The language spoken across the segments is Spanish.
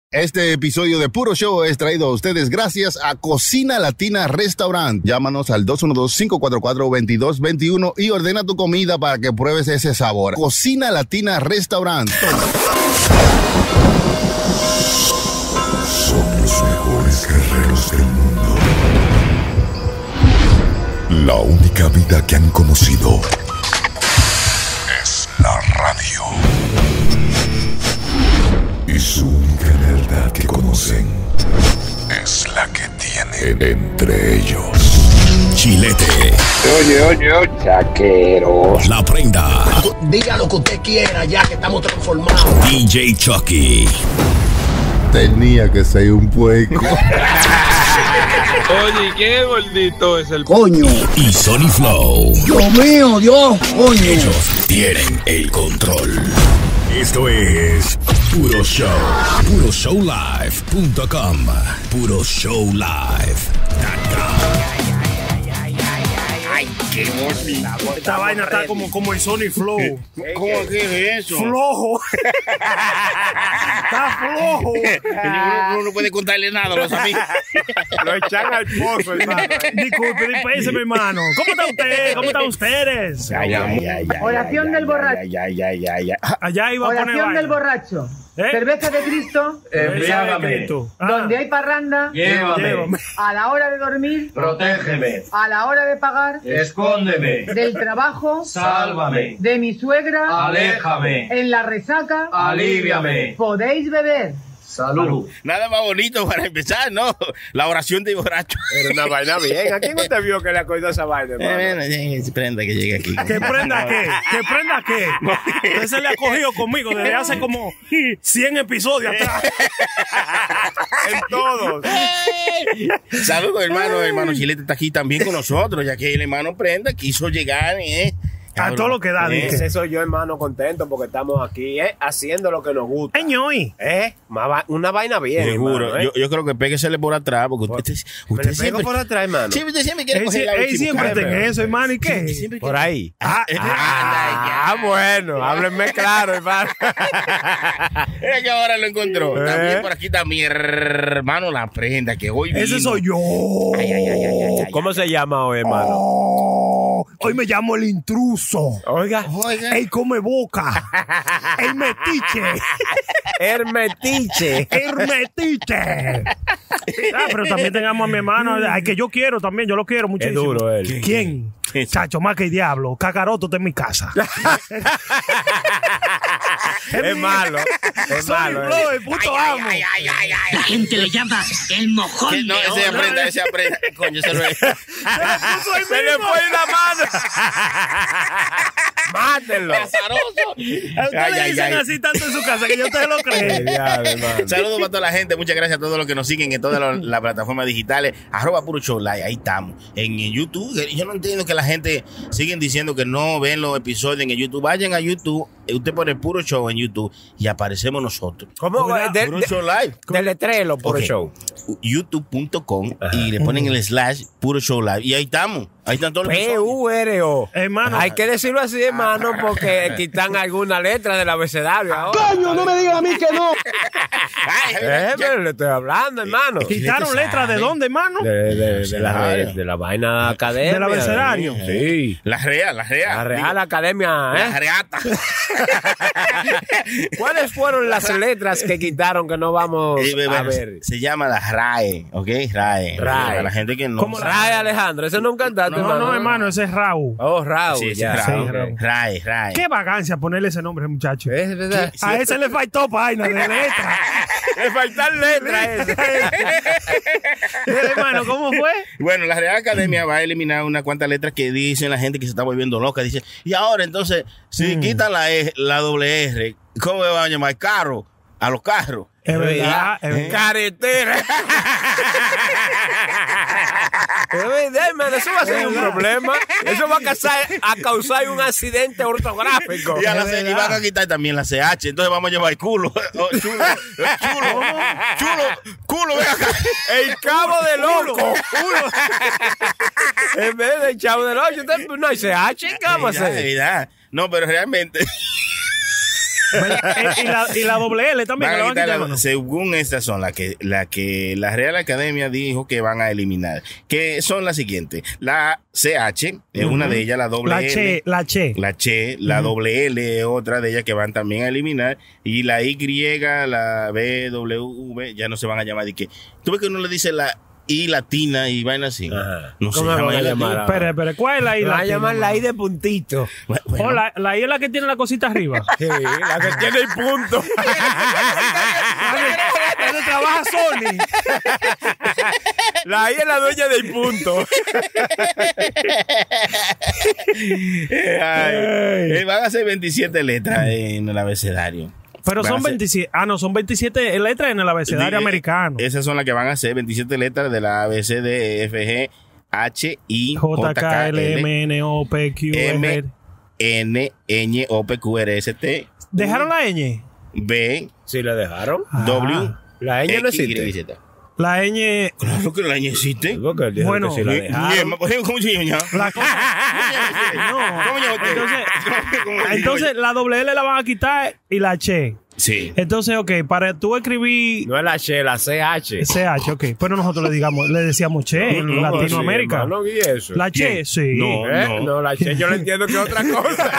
Este episodio de Puro Show es traído a ustedes gracias a Cocina Latina Restaurant. Llámanos al 212-544-2221 y ordena tu comida para que pruebes ese sabor. Cocina Latina Restaurant. Son los mejores guerreros del mundo. La única vida que han conocido es la radio. Y su única verdad que conocen es la que tienen entre ellos. Chilete. Oye, chaquero. La Prenda. Diga lo que usted quiera ya que estamos transformados. DJ Chucky. Tenía que ser un puerco. Oye, ¿qué gordito es el Coño. Y Sony Flow. Dios mío, Dios, coño. Ellos tienen el control. Esto es Puro Show. PuroShowLive.com. PuroShowLive.com. qué bonito? Esta vaina está como el Sony Flow. ¿Cómo que es eso? Flojo. Está flojo. Uno no puede contarle nada a los amigos. Lo echan al pozo, hermano. Disculpe, dispense, mi hermano. ¿Cómo está usted? ¿Cómo están ustedes? Oración del borracho. Allá iba a poner Oración vaina. del borracho. ¿Eh? Cerveza de Cristo. Embriágame. Donde hay parranda. Llévame. A la hora de dormir. Protégeme. A la hora de pagar. Escóndeme. Del trabajo. Sálvame. De mi suegra. Aléjame. En la resaca. Alíviame. Podéis beber. Salud. Nada más bonito para empezar, ¿no? La oración de borracho. Era una vaina bien. ¿A quién no te vio que le acordó esa vaina, hermano? Prenda que llegue aquí. ¿Que prenda qué? ¿Que prenda qué? Usted se le ha cogido conmigo desde hace como 100 episodios atrás. En todos. Saludos, hermano. Hermano Chilete está aquí también con nosotros, ya que el hermano Prenda quiso llegar, A todo lo que da, dije. Ese soy yo, hermano, contento porque estamos aquí, haciendo lo que nos gusta. Ñoy. Una vaina bien, seguro. hermano, Yo creo que péguesele por atrás, porque usted siempre por atrás, hermano. Siempre, usted siempre quiere Él coger la siempre está en eso, hermano. ¿Y qué? Por ahí. Ah, Bueno, háblenme claro, hermano. Es que ahora lo encontró. También por aquí está mi hermano La Prenda, que hoy Ese vino. soy yo. ¿Cómo se llama hoy, hermano? Hoy me llamo el intruso. Oiga. Él come boca. El metiche. Hermetiche. Hermetiche. Pero también tengamos a mi hermano. Ay, que yo quiero también. Yo lo quiero muchísimo. Es duro él. ¿Quién? Chacho, más que el diablo. Cacaroto está en mi casa. Es malo. Es malo. Flow, el puto amo. La gente le llama el mojón. No, ese aprenda. Coño, se lo es. Se le fue una mano. Mátenlo. A usted le dicen así tanto en su casa que yo te lo creo. Saludos para toda la gente. Muchas gracias a todos los que nos siguen en todas las plataformas digitales. @Puro Show Live. Ahí estamos. En YouTube. Yo no entiendo que la gente siguen diciendo que no ven los episodios en el YouTube. Vayan a YouTube. Usted pone Puro Show en YouTube y aparecemos nosotros. ¿Cómo? Puro Show Live. Deletrelo, Puro Show. YouTube.com y le ponen el / Puro Show Live. Y ahí estamos. Ahí están todos los episodios. PURO. Hermano. Hay que decirlo así, hermano, porque quitan alguna letra del abecedario ahora. ¡Coño, no me digan a mí que no! Pero le estoy hablando, hermano. ¿Quitaron letras de dónde, hermano? De la vaina academia. ¿Del abecedario? Sí. La Real La Real Academia, La Reata. ¿Cuáles fueron las letras que quitaron que no vamos a ver? Se llama la RAE, ¿ok? RAE. Para la gente que no. ¿Cómo RAE, Alejandro, ese no es un cantante, No, hermano, ese es Raúl. Oh, Raúl, Sí, ya. RAE. Sí, Raúl. RAE. Qué vagancia ponerle ese nombre, muchacho. Es verdad. A ese le faltó vaina de letra. Le faltan letras. Hermano, ¿cómo fue? Bueno, la Real Academia va a eliminar unas cuantas letras que dicen la gente que se está volviendo loca. Dice, y ahora entonces, si quitan la doble R, ¿cómo me van a llamar? Carro, a los carros. Es verdad, es verdad. Carretera. Es verdad, hermano, eso va a ser un problema. Eso va a causar un accidente ortográfico. Y van a quitar también la CH. Entonces vamos a llevar el culo. Chulo, ven acá. El cabo de loco. En vez del chavo de loco, no hay CH, ¿qué vamos a hacer? No, pero realmente. y la doble L también. Van que a la van a quitar quitar, según estas son las que la Real Academia dijo que van a eliminar, que son las siguientes: la CH es una de ellas, la doble L, la Che, la doble L es otra de ellas que van también a eliminar, y la Y, la BW, ya no se van a llamar. ¿Y qué? Tú ves que uno le dice la I latina y vaina así. No se ¿Cómo llama van a I llamar? latina. Pero ¿cuál es la I? La van a latina, llamar la I mano? de puntito. Oh, la I es la que tiene la cosita arriba. Sí, la que tiene el punto. ¿Dónde trabaja Sony? La I es la dueña del punto. Van a ser 27 letras en el abecedario. Pero Van son a ser- 27. Ah, no, son 27 letras en el abecedario americano. Esas son las que van a ser 27 letras de la ABC, D, F, G, H, I, J, K, L, M, N, O, P, Q, M, R. N, Ñ, O, P, Q, R, S, T, ¿Dejaron la ñ? B, Sí, la dejaron. W, La ñ no X, Y, existe. Z. La ñ. Claro que la ñ existe. Porque él dijo Bueno, que sí la dejaron. ¿Cómo se llama? La cosa. Entonces, la doble L la van a quitar y la Che. Sí. Entonces, ok, para tú escribir No es la Che, la CH. CH, ok. Pero nosotros le decíamos Che en Latinoamérica. No, ¿y eso? La Che, sí. No. No, la Che yo le entiendo que es otra cosa.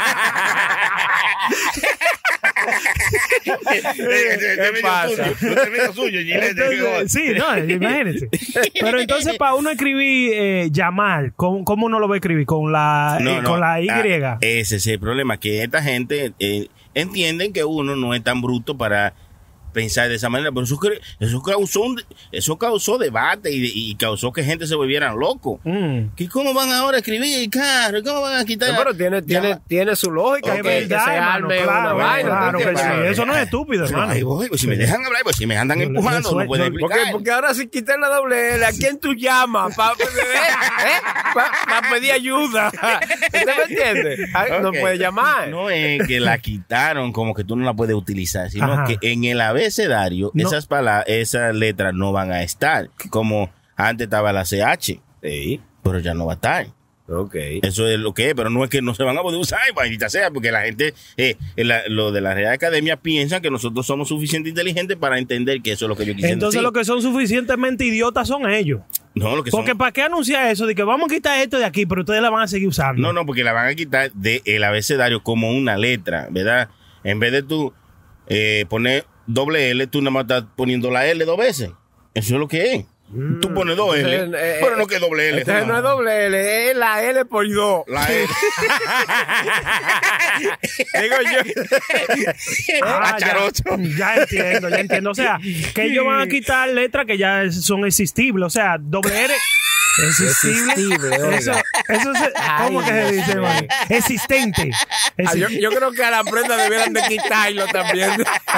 ¿Qué pasa? Entonces, sí, no, imagínense. Pero entonces, para uno escribir llamar, ¿cómo uno lo va a escribir? Con la Y. Ese es el problema, que esta gente entienden que uno no es tan bruto para pensar de esa manera, pero eso causó debate y causó que gente se volvieran loco. ¿Y cómo van ahora a escribir, carro? ¿Cómo van a quitar? No, pero tiene su lógica Es que verdad, se hermano, arme una claro, vaina. claro ¿tú que sí. entiendes? Eso no es estúpido, Pero hermano. ahí voy, pues si me dejan hablar, pues si me andan empujando, no pueden explicar. Porque ahora si quitan la doble L, ¿a quién tú llamas? Para pedir ayuda. ¿Usted me entiende? No Ok. puede llamar. No es que la quitaron como que tú no la puedes utilizar, sino Ajá. que en el abecedario No. esas letras no van a estar. Como antes estaba la CH, Sí. pero ya no va a estar. Ok. Eso es lo que es, pero no es que no se van a poder usar, maldita sea, porque la gente, lo de la Real Academia piensan que nosotros somos suficientemente inteligentes para entender que eso es lo que ellos quisieron Entonces, decir. los que son suficientemente idiotas son ellos. No, lo que Porque son... ¿para qué anunciar eso? De que vamos a quitar esto de aquí, pero ustedes la van a seguir usando. No, porque la van a quitar del abecedario como una letra, ¿verdad? En vez de tú poner doble L, tú nada más estás poniendo la L 2 veces. Eso es lo que es. Tú pones 2 L, Entonces, pero no que doble L. Entonces no es doble L, es la L por 2. La L. Digo yo. Ya entiendo. O sea, que ellos van a quitar letras que ya son existibles. O sea, doble R. Existible. Eso es, ¿cómo que se dice, man? Existente. Yo creo que a la prenda debieran de quitarlo también.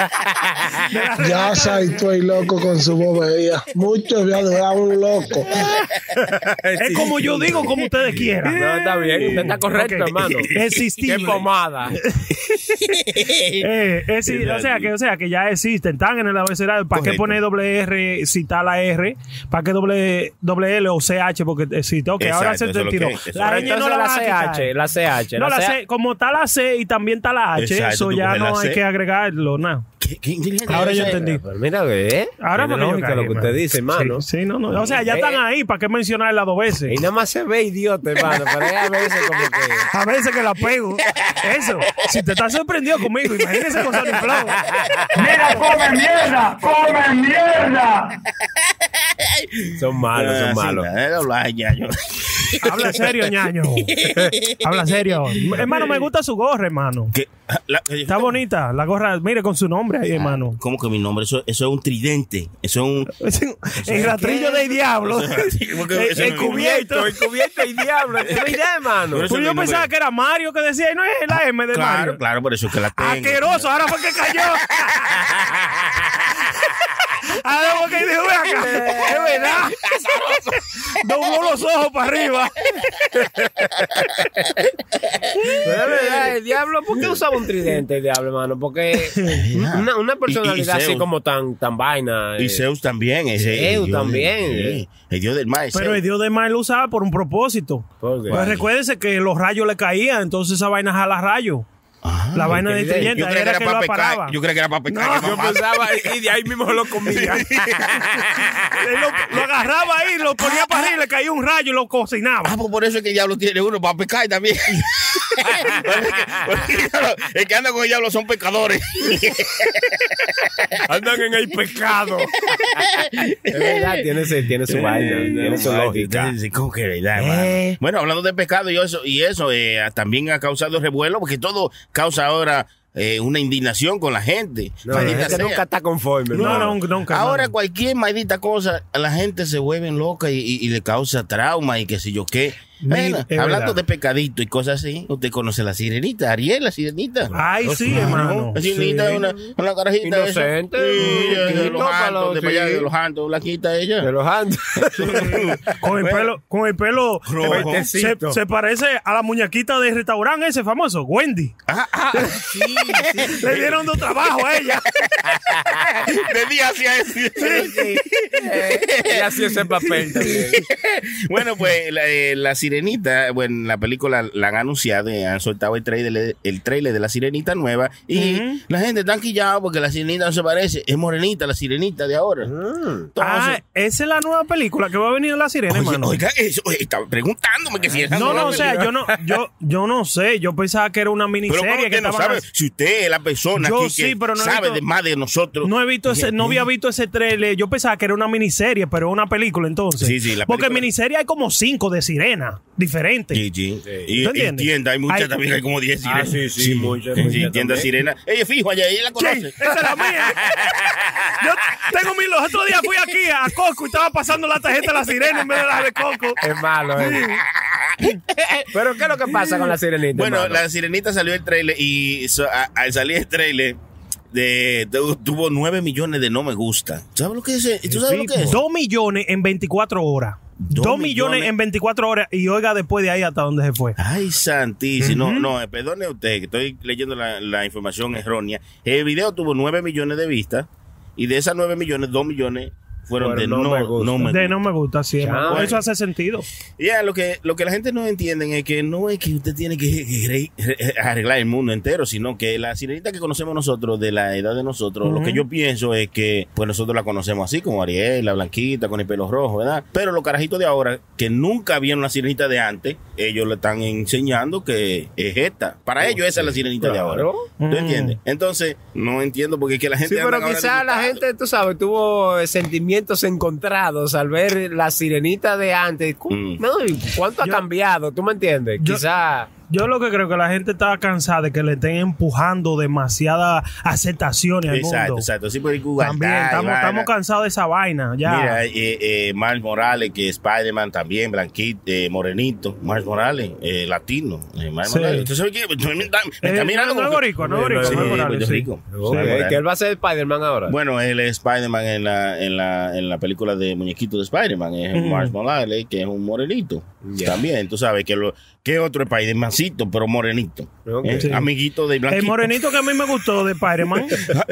Ya estoy loco con su bobería. Muchos me han un loco. Es como yo digo, como ustedes quieran. No, está bien, usted está correcto, Ok. hermano. Existible. Qué pomada. O sea que ya existen, están en el abecedario. ¿Para qué Correcto. poner doble R si está la R? ¿Para qué doble L o CH? Porque existe. Ok, ahora se Exacto, eso te es lo tiró. que es. La Pero ñ no entonces la la van a quitar. CH. No, la la CH. C, como está la C y también está la H, Exacto, eso tú ya coges no la hay C. que agregarlo, nada. ¿Qué inteligente Ahora es yo esa? entendí. Pero mira, ¿eh? Ahora Tiene porque yo lógica caí, lo que usted hermano. dice, hermano. Sí, no. O sea, ya están ahí, ¿para qué mencionarla 2 veces? Y nada más se ve idiota, hermano. Pero es a veces como que... A veces que la pego. Eso. Si te estás sorprendido conmigo, imagínese con Sony Flow. ¡Mira, come mierda! ¡Come mierda! Son malos. Habla serio, ñaño. Habla serio. Hermano, me gusta su gorra, hermano. Está bonita la gorra. Mire, con su nombre ahí, hermano. ¿Cómo que mi nombre? Eso es un tridente. Eso es un... El rastrillo del diablo. El Cubierto y diablo. ¿Qué idea, hermano? Pero eso Pues es yo mi pensaba nombre. que era Mario que decía, y no es la M de Mario. Claro, por eso es que la tengo. Asqueroso, ahora fue que cayó. Ahora fue que dijo, ven acá. Es verdad. Dobló los ojos para arriba. Pero es verdad, el diablo, ¿por qué usaba un tridente el diablo, hermano? Porque una personalidad Y así Zeus. como tan vaina. Y Zeus también. Zeus también. Sí, el dios del mar. es Pero Zeus. el dios de mar lo usaba por un propósito. ¿Por qué? Pues recuérdese que los rayos le caían, entonces esa vaina jala rayos. La vaina de Yo trillenta creía era que lo para pescar. paraba. Yo creía que era para pescar. Yo pensaba, y de ahí mismo lo comía. Él lo agarraba ahí, lo ponía para arriba, le caía un rayo y lo cocinaba. Ah, pues por eso es que el diablo tiene uno para pescar también. El que anda con el diablo son pescadores. Andan en el pecado. Es verdad, tiene su vaina, tiene su lógica. ¿Cómo que verdad, hermano? Bueno, hablando de pescado y eso también ha causado revuelo porque todo causa ahora una indignación con la gente. No, la gente nunca está conforme. Nunca. Ahora cualquier maldita cosa, la gente se vuelve loca y le causa trauma y qué sé yo qué. Bueno, hablando de pecadito y cosas así, usted conoce la sirenita, Ariel, la sirenita. Ay, sí, hermano. La sirenita es una carajita inocente. de los Hantos, de allá de los Hantos, blanquita ella. De los Hantos. Con el pelo rojo. Se parece a la muñequita del restaurante ese famoso, Wendy. Sí. Le dieron 2 trabajos a ella. De día hacía eso. Y así ese papel también. Bueno, pues la Sirenita, bueno, la película la han anunciado y han soltado el trailer de la Sirenita nueva y la gente está quillada porque la Sirenita no se parece, es morenita la Sirenita de ahora. Entonces, esa es la nueva película que va a venir la Sirena, hermano. Oiga, eso, estaba preguntándome que si era No, o sea, yo no sé, yo pensaba que era una miniserie. Pero ¿cómo que no sabe? Si usted es la persona yo aquí sí, que pero no sabe visto, más de nosotros. No había visto ese trailer. Yo pensaba que era una miniserie, pero es una película entonces. Sí, la porque película. en miniserie hay como 5 de Sirena diferentes. Sí. Y ¿Tú entiendes? tienda, hay muchas también, hay como 10 sirenas. Sí, muchas. Sí, tienda sirena. Ella fijo allá, ella la conoce. Esa es la mía. Yo tengo los otros días fui aquí a Coco y estaba pasando la tarjeta de la Sirena en vez de la de Coco. Es malo, Pero ¿qué es lo que pasa con la Sirenita? Bueno, hermano? la Sirenita salió el trailer y al salir el trailer tuvo 9 millones de no me gusta. ¿Sabes lo que es? ¿Tú sabes lo que es? 2 millones en 24 horas. 2 millones en 24 horas y oiga después de ahí hasta dónde se fue. Ay, santísimo. No, perdone usted que estoy leyendo la información errónea. El video tuvo 9 millones de vistas y de esas 9 millones, 2 millones fueron de no me gusta. Sí, hermano. Eso hace sentido. Ya, lo que la gente no entiende es que no es que usted tiene que arreglar el mundo entero, sino que la Sirenita que conocemos nosotros, de la edad de nosotros, lo que yo pienso es que pues nosotros la conocemos así, como Ariel, la blanquita, con el pelo rojo, ¿verdad? Pero los carajitos de ahora, que nunca vieron la Sirenita de antes, ellos le están enseñando que es esta. Para ellos esa es la Sirenita de ahora. ¿Tú entiendes? Entonces, no entiendo porque es que la gente... Sí, pero quizás la gente, tú sabes, tuvo sentimientos encontrados al ver la Sirenita de antes. No, ¿cuánto ha cambiado? ¿Tú me entiendes? Quizás... Yo lo que creo que la gente está cansada de que le estén empujando demasiada aceptación al mundo. Exacto. Sí, porque también estamos cansados de esa vaina. Ya. Mira, Miles Morales, que Spider-Man también, blanquito, morenito. Miles Morales, latino. Miles Morales. ¿Tú sabes qué? Me está mirando. No es boricua. rico. ¿Que él va a ser Spider-Man ahora? Bueno, él es Spider-Man en la película de muñequito de Spider-Man. Es Miles Morales, que es un morenito. También, tú sabes que otro Spider-Mancito, pero morenito. Amiguito de blanquito. El morenito que a mí me gustó de Spider-Man.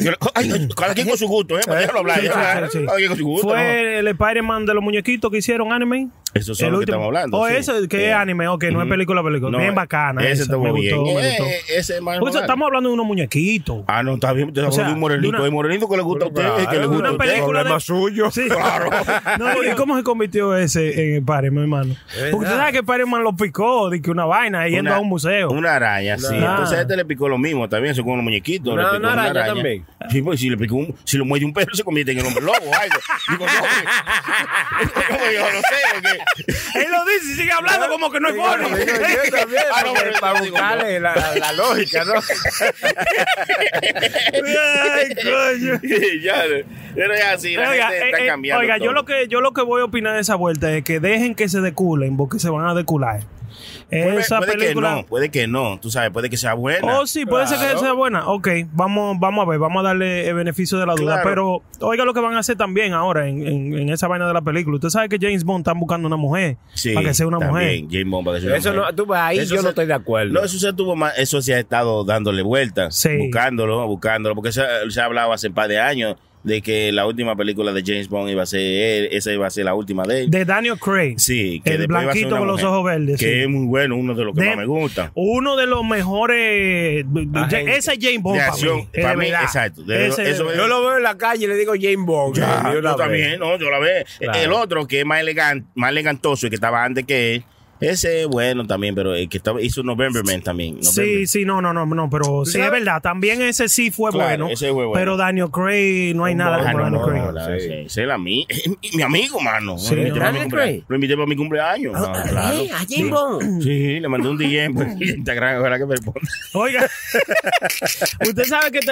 Cada quien con su gusto, déjalo hablar. Cada quien con su gusto. Fue el Spider-Man de los muñequitos que hicieron anime. Eso es lo que estamos hablando. Eso que es anime, ok, no es película. No, bien bacana. Ese estuvo bien. Ese pues estamos hablando de unos muñequitos. No, está bien. Estamos hablando de un morenito. El morenito que le gusta a usted, que le gusta a usted. Película más suyo. Sí, claro. ¿Y cómo se convirtió ese en Spider-Man, hermano? Porque usted sabe que Spider-Man lo picó de que una vaina yendo a un museo. Una araña, sí. Entonces a este le picó lo mismo también, eso con los muñequitos. Una araña también. Sí, pues si lo muerde un perro se convierte en el hombre lobo o algo. Digo, yo no sé, porque... Él lo dice y sigue hablando como que no es bueno. Yo también, para buscarle la lógica, ¿no? Ay, coño. Pero es así, la gente está cambiando. Oiga, yo lo que voy a opinar de esa vuelta es que dejen que se deculen, porque se van a decular. Esa película... Puede que no, tú sabes, puede que sea buena. Sí, puede ser que sea buena. Ok, vamos a ver, vamos a darle el beneficio de la duda. Pero oiga lo que van a hacer también ahora en esa vaina de la película. Usted sabe que James Bond están buscando una mujer para que sea una mujer. James Bond para que sea una mujer. No, tú ves, ahí yo no estoy de acuerdo. No, eso se ha estado dándole vueltas, buscándolo, porque se ha hablado hace un par de años de que la última película de James Bond iba a ser él, esa iba a ser la última de él. De Daniel Craig. Sí, que el después iba a ser blanquito una con los mujer, ojos verdes. que sí. es muy bueno, uno de los que más me gusta. Uno de los mejores. Ese es James Bond De para acción, mí. para de mí, verdad. exacto. Yo lo veo en la calle y le digo James Bond. Ya, de una yo vez. también, no, yo la veo. Claro. El otro que es más elegantoso y que estaba antes que él, ese es bueno también, pero el que hizo November Man también. Sí, no, pero sí es verdad. También ese sí fue Claro, bueno. ese fue bueno. Pero Daniel Craig, no hay nada como Daniel Craig. Ese es mi amigo, mano. Sí, Lo invité para mi Daniel cumpleaños. Lo invité para mi cumpleaños. Claro. A James Bond. Sí, le mandé un DM por Instagram, ojalá que me responda. Oiga, usted sabe que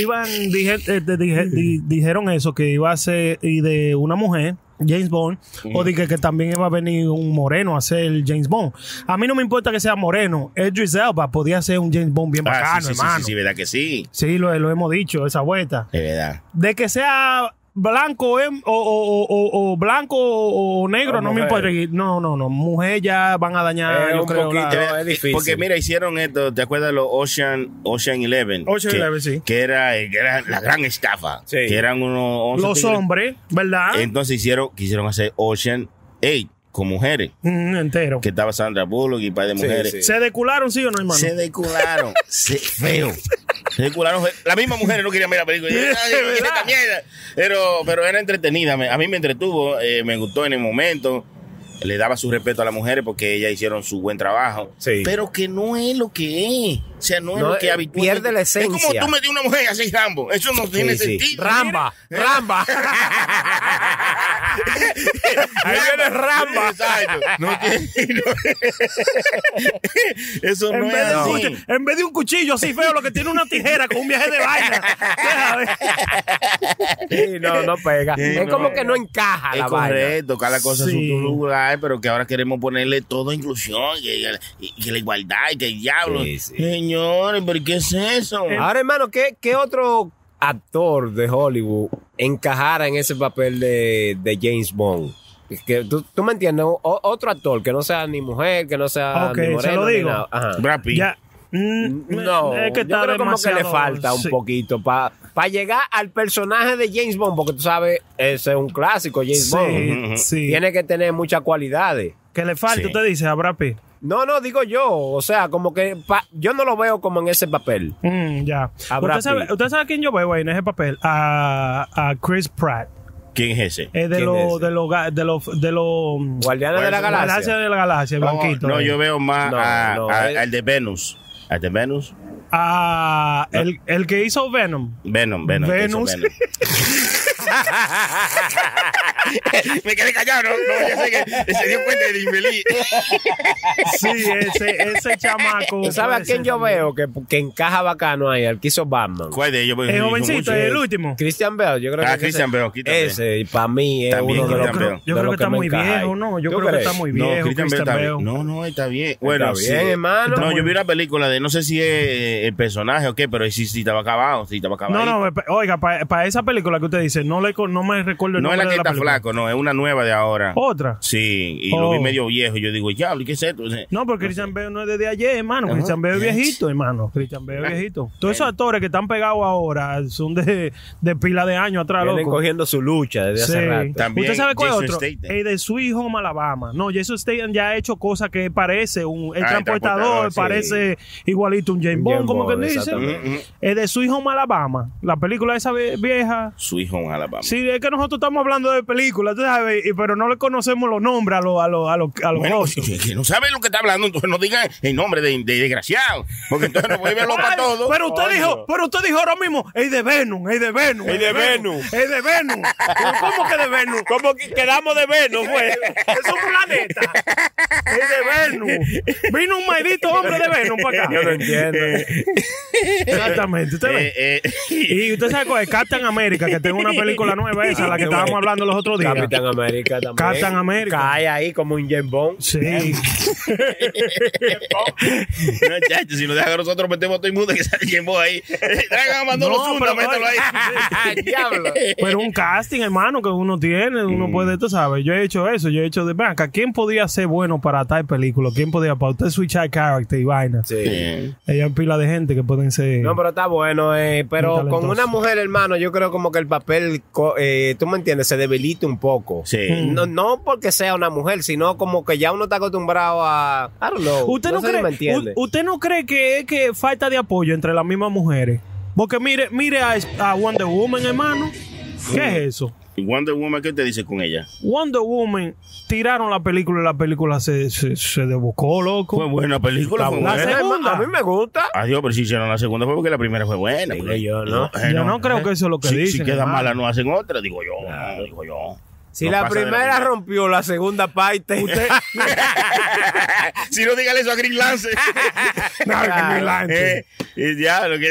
dijeron eso, que iba a ser y de una mujer, James Bond, o dije que también iba a venir un moreno a ser James Bond. A mí no me importa que sea moreno. Idris Elba podía ser un James Bond bien bacano, sí, hermano. sí, verdad que sí. Sí, lo hemos dicho, esa vuelta. Es verdad. De que sea blanco o blanco o negro, no me importa. No, mujer ya van a dañar, yo un creo. poquito, es difícil. Porque mira, hicieron esto, ¿te acuerdas de los Ocean 11? Ocean 11, sí. Que era la gran estafa. Sí. Que eran unos 11 Los tigres. hombres, ¿verdad? Entonces quisieron hacer Ocean 8 con mujeres. Entero. Que estaba Sandra Bullock y un par de mujeres. sí. ¿Se decularon, sí o no, hermano? Se decularon. Feo. Se decularon. Las mismas mujeres no querían ver la película. Esta mierda. Pero era entretenida. A mí me entretuvo. Me gustó en el momento. Le daba su respeto a las mujeres porque ellas hicieron su buen trabajo. Sí. Pero que no es lo que es. O sea, no es lo que habitualmente. Pierde la esencia. Es como tú metes una mujer así, Rambo. Eso no tiene sentido. Ramba. Ahí viene Ramba. Exacto. No tiene, eso no es así. En vez de un cuchillo así feo, lo que tiene una tijera con un viaje de vaina. Sí, no pega. Sí, Es como que no encaja Es la vaina. correcto, cada cosa Sí. en su lugar, pero que ahora queremos ponerle todo inclusión, y la igualdad, y que el diablo. Sí, sí. Señores, ¿pero qué es eso? Ahora, hermano, ¿qué otro actor de Hollywood encajara en ese papel de James Bond? Que tú me entiendes, otro actor que no sea ni mujer, que no sea Ok, ni se moreno, lo ni digo. nada. Ajá. Brad Pitt. Ya. No, es que yo está creo como que le demasiado- falta un sí. poquito para llegar al personaje de James Bond, porque tú sabes, ese es un clásico, James Bond. Sí. Tiene que tener muchas cualidades. Que le falta, Sí. usted dice, a Brad Pitt. No, digo yo, o sea, como que yo no lo veo como en ese papel. Ya. A Brad Pitt. ¿Usted sabe a quién yo veo ahí en ese papel? A Chris Pratt. ¿Quién es ese? Es de ¿Quién los es ese? de los Guardianes de la Galaxia. Galaxia de la Galaxia, blanquito. No, yo veo más No, al de Venus. Al de Venus. El que hizo Venom. Venom. el que hizo Venus. Venom. Me quedé callado, no, ya sé que se dio cuenta de infeliz. Sí, ese chamaco. ¿Tú sabes a puede quién ser yo también. veo que encaja bacano ahí? Al que hizo Batman. ¿Cuál de ellos? El jovencito, el último. Christian Bale, yo creo que Christian Bale, ese, y para mí es También uno de los Christian Bale. Yo creo que está muy viejo, ¿no? Yo creo que está muy viejo. Christian Bale está bien. No, está bien. Bueno, Está bien, hermano. No, yo vi una película de, no sé si es el personaje o qué, pero sí estaba acabado. Sí, estaba acabado. No, oiga, para esa película que usted dice, no me recuerdo el No es nombre la que de la está película. flaco, no, es una nueva de ahora. ¿Otra? Sí, y lo vi medio viejo. Y yo digo, ya, ¿qué es esto? No, porque Christian Bale no es desde ayer, hermano. Christian Bale es viejito, hermano. Christian Bale es viejito. Todos esos actores que están pegados ahora son de pila de años atrás, Vienen loco. cogiendo su lucha desde hace rato. También ¿Usted sabe cuál es Jason otro? Statham. El de Sweet Home Alabama. No, Jason Statham ya ha hecho cosas que parece el el transportador, sí. parece igualito un James Bond, como que dice. exactamente. El de Sweet Home Alabama. La película esa vieja. Su hijo en Alabama. Sí, es que nosotros estamos hablando de películas, tú sabes, pero no le conocemos los nombres a los Bueno, otros. que no sabe lo que está hablando, entonces no digan el nombre de desgraciado, porque entonces nos vuelve loco a Ay, todos. pero usted dijo ahora mismo, es de Venom. Es de Venom. ¿Cómo que de Venom? ¿Cómo que quedamos de Venom, güey? Es un planeta. Es de Venom. Vino un maldito hombre de Venom para acá. Yo no entiendo. Exactamente. ¿Usted ve? Y usted sabe cuál es Captain America, que tengo una película nueva esa, la que estábamos hablando los otros otro día. Capitán América también. Capitán América. Cae ahí como un James Bond. Sí. No, chacho, si nos dejan a nosotros metemos a todo el mundo que sale James Bond ahí. Traigan a Manolo No, Zunda, pero mételo ahí. Diablo. Pero un casting, hermano, que uno tiene, uno puede, tú sabes. Yo he hecho eso, yo he hecho de banca. ¿Quién podía ser bueno para tal película? ¿Quién podía para usted switchar character y vaina? Sí. Hay pila de gente que pueden ser. No, pero está bueno. Pero Muy con talentoso. una mujer, hermano, yo creo como que el papel, tú me entiendes, se debilita un poco. Sí. No porque sea una mujer, sino como que ya uno está acostumbrado a... I don't know. ¿Usted no, sé si cree, me entiende. ¿Usted no cree que es que falta de apoyo entre las mismas mujeres? Porque mire a Wonder Woman, hermano. ¿Qué es eso? ¿Y Wonder Woman qué te dice con ella? Wonder Woman tiraron la película y la película se desbocó, loco. Fue buena película, fue La buena. segunda. A mí me gusta. Adiós, pero si hicieron la segunda fue porque la primera fue buena. Digo porque- yo, ¿no? Yo no creo que eso es lo que si, dicen. Si queda hermano. mala no hacen otra, digo yo. Si No la pasa de primera rompió, la segunda parte. Si no, dígale eso a Green Lance. Ya, lo que...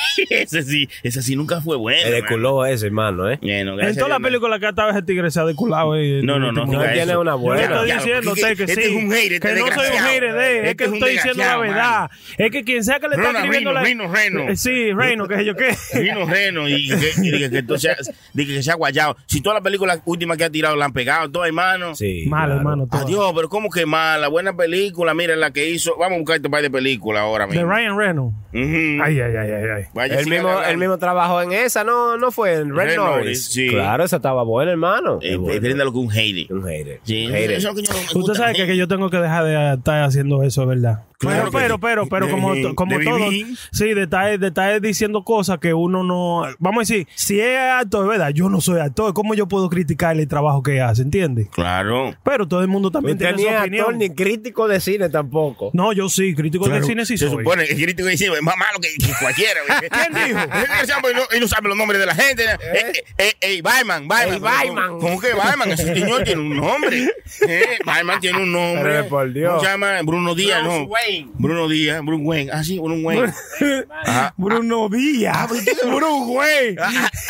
esa sí nunca fue buena. Se deculó ese, hermano, ¿eh? Bueno, En gracias toda a la Dios, película que estaba ese tigre se ha deculado. No, No diga tiene eso. una buena. Yo estoy Ya, diciendo porque usted que este sí. es un hater, Que no soy un desgraciado. hater de él. Es Este que es un estoy diciendo la desgraciado, verdad. Es que quien sea que le está Reno, escribiendo la... Reno. Sí, Reino, que sé yo qué. Reno, y que entonces diga que se ha guayado. Si toda la película última que ha tirado la han pegado, todo, hermano. Sí. Malo, claro. hermano. todo. Adiós, pero ¿cómo que mala? Buena película, mira la que hizo. Vamos a buscar este par de películas ahora De mismo. Ryan Reynolds. Ujú. Ay. Vaya, El sigan mismo, hablando. el mismo trabajó en esa, no fue en Red Red Notice. Notice, sí. Claro, esa estaba buena, hermano. Entiende lo que un hater. Un hater. Sí, Un hater. eso es lo que yo no me Usted gusta, sabe gente. que yo tengo que dejar de estar haciendo eso, es verdad. Claro que pero como de todo, vivir. sí, de estar diciendo cosas que uno no, vamos a decir, si es actor, es verdad, yo no soy actor, ¿cómo yo puedo criticar el trabajo que hace, entiende? Claro. Pero todo el mundo también Usted tiene ni su es actor opinión. ni crítico de cine tampoco. No, yo sí, crítico Claro. de cine sí Se soy. supone que el crítico dice es más malo que cualquiera. ¿Quién dijo? Y no sabe los nombres de la gente. Bayman. Bayman. ¿Cómo que Bayman? Ese señor tiene un nombre. Bayman tiene un nombre. Pero por Dios. ¿Cómo se llama? Bruno Díaz, Bruce no. Wayne. Bruno Díaz, Bruno Wayne. Ah, sí, Bruno Wayne. Ajá. Bruno Díaz. Bruno güey.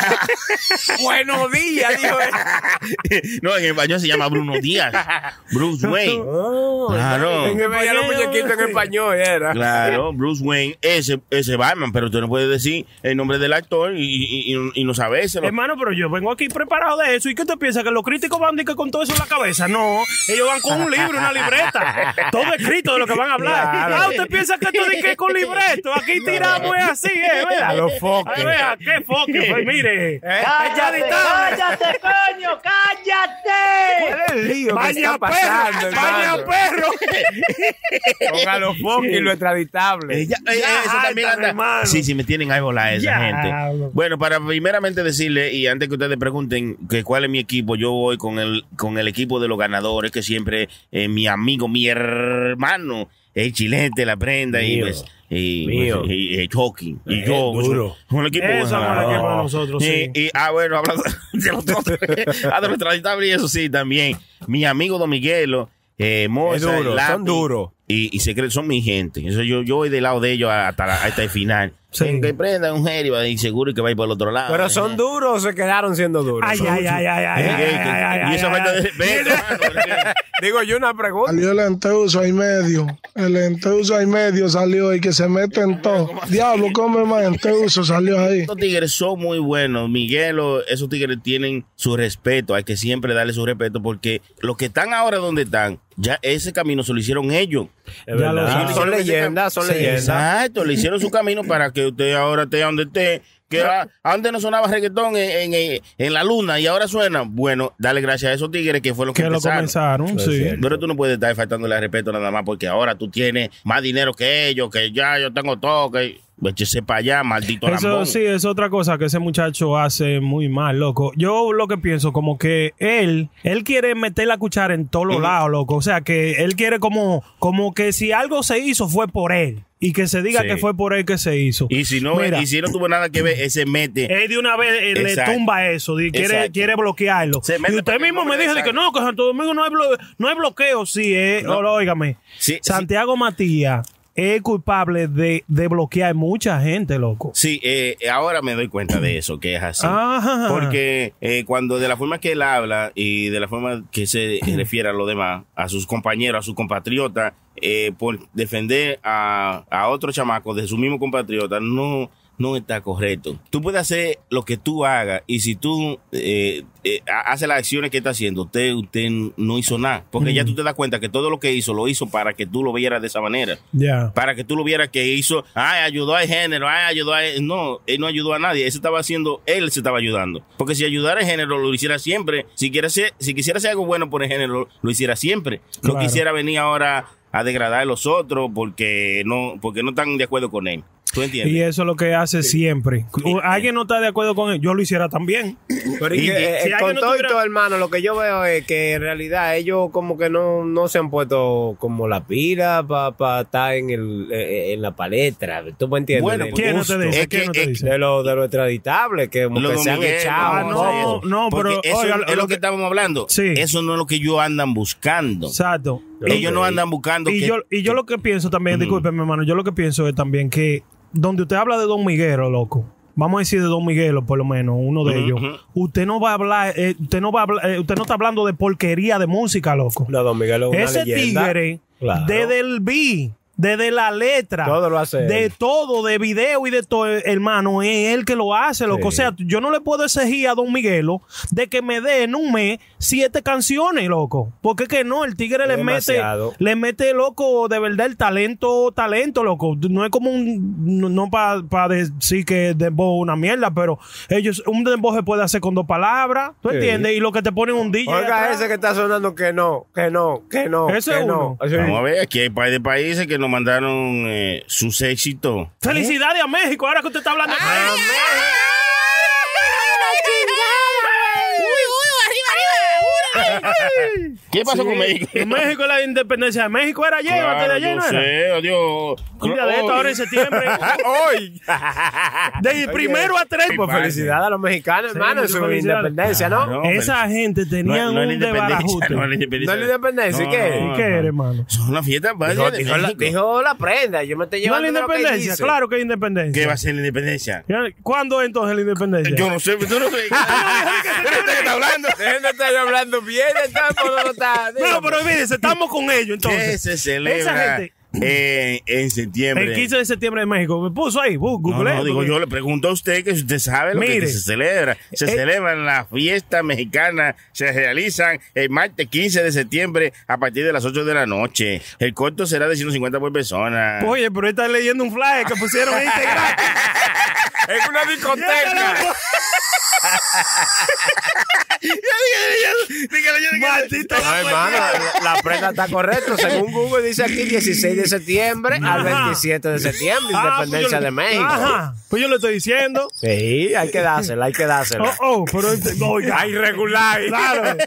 Buenos días, dijo él. No, en español se llama Bruno Díaz. Bruce Wayne. Claro. En que veía los muñequitos en español, era. Claro, Bruce Wayne, ese Batman, pero tú no puedes decir el nombre del actor y no sabérselo. Hermano, pero yo vengo aquí preparado de eso. ¿Y qué te piensas? ¿Que los críticos van con todo eso en la cabeza? No, ellos van con un libro, una libreta. Todo escrito de lo que van a hablar. Claro. Ah, ¿usted piensa que esto de que con libreto? Aquí tiramos es así, ¿verdad? A los foques. Ay, vea, ¿qué foque? Pues mire. ¡Cállate, cállate, coño! ¡Cállate! ¿Cuál es el lío que ¡Vaya está pasando, perro! ¡Vaya hermano? perro! Ponga los foques y lo extraditable. Eso también áltame, anda. hermano. Sí, me tienen ahí volada esa Ya, gente. hablo. Bueno, para primeramente decirle, y antes que ustedes pregunten que cuál es mi equipo, yo voy con el equipo de los ganadores, que siempre mi amigo, mi hermano, el Chilete, la prenda, y Mío. pues. Y Mío. Chucky, y yo, duro. un equipo Eso bueno. es el equipo de nosotros, sí. Bueno, hablando de los otros, de los traditables y eso sí, también. Mi amigo Don Miguelo, Moza, Es duro, Lápiz, son duros. Y secreto, son mi gente. Eso yo voy del lado de ellos hasta el final. Sí. Que prendan un gel y va a ir seguro que va a ir por el otro lado. Pero son duros o se quedaron siendo duros. Ay, ay, ay, ay, ay, ay, Y eso falta de respeto, hermano. Digo yo una pregunta. Salió el enteuso ahí medio. El enteuso ahí medio salió y que se mete en todo. Diablo, come más enteuso salió ahí. Estos tigres son muy buenos. Miguelo, esos tigres tienen su respeto. Hay que siempre darle su respeto porque los que están ahora donde están, ya ese camino se lo hicieron ellos. Es Ya lo verdad. saben. Son leyendas, son Sí, leyendas. Exacto, le hicieron su camino para que usted ahora esté donde esté. Que antes no sonaba reggaetón en la luna y ahora suena. Bueno, dale gracias a esos tigres que fue lo que Que lo empezaron. comenzaron, sí. Pero tú no puedes estar faltándole al respeto nada más porque ahora tú tienes más dinero que ellos, que ya yo tengo todo, que échese para allá, maldito Eso lambón. sí, es otra cosa que ese muchacho hace muy mal, loco. Yo lo que pienso, como que él quiere meter la cuchara en todos los lados, loco. O sea, que él quiere como que si algo se hizo fue por él. Y que se diga Sí. que fue por él que se hizo. Y si no, Mira, tuvo nada que ver, ese mete. él de una vez le Exacto. tumba eso, Exacto. quiere bloquearlo. Se mete Y usted para mismo que me no dijo le de que no, que Santo Domingo no hay bloqueo. Sí, No. óigame. Sí, Santiago Matías es culpable de bloquear mucha gente, loco. Sí, ahora me doy cuenta de eso, que es así. Ajá. Porque cuando de la forma que él habla y de la forma que se refiere a los demás, a sus compañeros, a sus compatriotas, por defender a otro chamaco de su mismo compatriota, no está correcto. Tú puedes hacer lo que tú hagas y si tú haces las acciones que está haciendo, usted no hizo nada. Porque ya tú te das cuenta que todo lo que hizo, lo hizo para que tú lo vieras de esa manera. Ya. Para que tú lo vieras que hizo, ayudó al género, ayudó a... No, él no ayudó a nadie. Él se estaba ayudando. Porque si ayudara al género, lo hiciera siempre. Si quisiera hacer algo bueno por el género, lo hiciera siempre. No Claro. quisiera venir ahora a degradar a los otros porque no están de acuerdo con él. ¿Tú entiendes? Y eso es lo que hace siempre. Alguien no está de acuerdo con él, yo lo hiciera también. Pero y que, si con alguien no todo tuviera- y todo, hermano, lo que yo veo es que en realidad ellos como que no se han puesto como la pila para estar en la palestra. ¿Tú me entiendes? Bueno, ¿Quién no te dice? Es que- ¿Quién no te es dice? De lo extraditable, que como Lo que de se han Miguel, echado. no, no, Porque pero eso oiga, es lo que estábamos hablando. Sí. Eso no es lo que ellos andan buscando. Exacto. Ellos no andan buscando Y yo lo que pienso también, discúlpeme, hermano, yo lo que pienso es también que donde usted habla de Don Miguelo, loco, vamos a decir de Don Miguelo, por lo menos, uno de ellos, usted no va a hablar, usted no está hablando de porquería de música, loco. No, Don Miguel es una Ese leyenda. tigre, Claro. desde el beat, desde la letra, Todo lo hace de él. todo, de video y de todo, hermano, es él que lo hace, loco. Sí. O sea, yo no le puedo exigir a Don Miguelo de que me dé en un mes 7 canciones, loco. Porque es que no, el tigre Demasiado. le mete, loco, de verdad el talento, loco. No es como no para decir que dembow es una mierda, pero un dembow se puede hacer con 2 palabras, ¿tú Sí. entiendes? Y lo que te ponen un DJ Oiga, atrás. ese que está sonando que no. Ese que es no. uno. Sí. Vamos a ver, aquí hay par de países que nos mandaron sus éxitos. Felicidades a México, ahora que usted está hablando de México. ¿Qué pasó Sí, con México? en México la independencia de México era ayer, antes de ayer, ¿no yo era? sé, adiós. Un día de esto, ahora en septiembre. Hoy. De primero a 3. Pues felicidades a los mexicanos, Sí, hermano, en muchas su felicidades. independencia, ¿no? Claro. Esa gente tenía No es la un independencia, desbarajuste. no es la independencia. ¿No es la independencia? ¿Y qué? ¿Y qué eres, hermano? Es una fiesta Dijo, válida de dijo México. dijo la prenda, yo me estoy ¿No es llevando la de lo que independencia? dice. Claro que es independencia. ¿Qué va a ser la independencia? ¿Cuándo es entonces la independencia? Yo no sé, tú no sé. ¿Pero usted qué está hablando? Dejen de estar hablando bien, está por no está. No, pero mire, estamos con ellos entonces. ¿Qué se celebra Esa gente, en septiembre? el 15 de septiembre de México, me puso ahí, Google. No, digo, yo le pregunto a usted que si usted sabe lo Mire. que se celebra. Se celebran las fiestas mexicanas, se realizan el martes 15 de septiembre a partir de las 8 de la noche. El costo será de 150 por persona. Oye, pero está leyendo un flyer que pusieron en Instagram. En una discoteca. Maldito. No, hermano, la prenda está correcta. Según Google dice aquí 16 de septiembre al Ajá. 27 de septiembre, independencia de México. Ajá, pues yo le estoy diciendo. Sí, hay que dársela. Pero oiga. Ay, regular. Claro.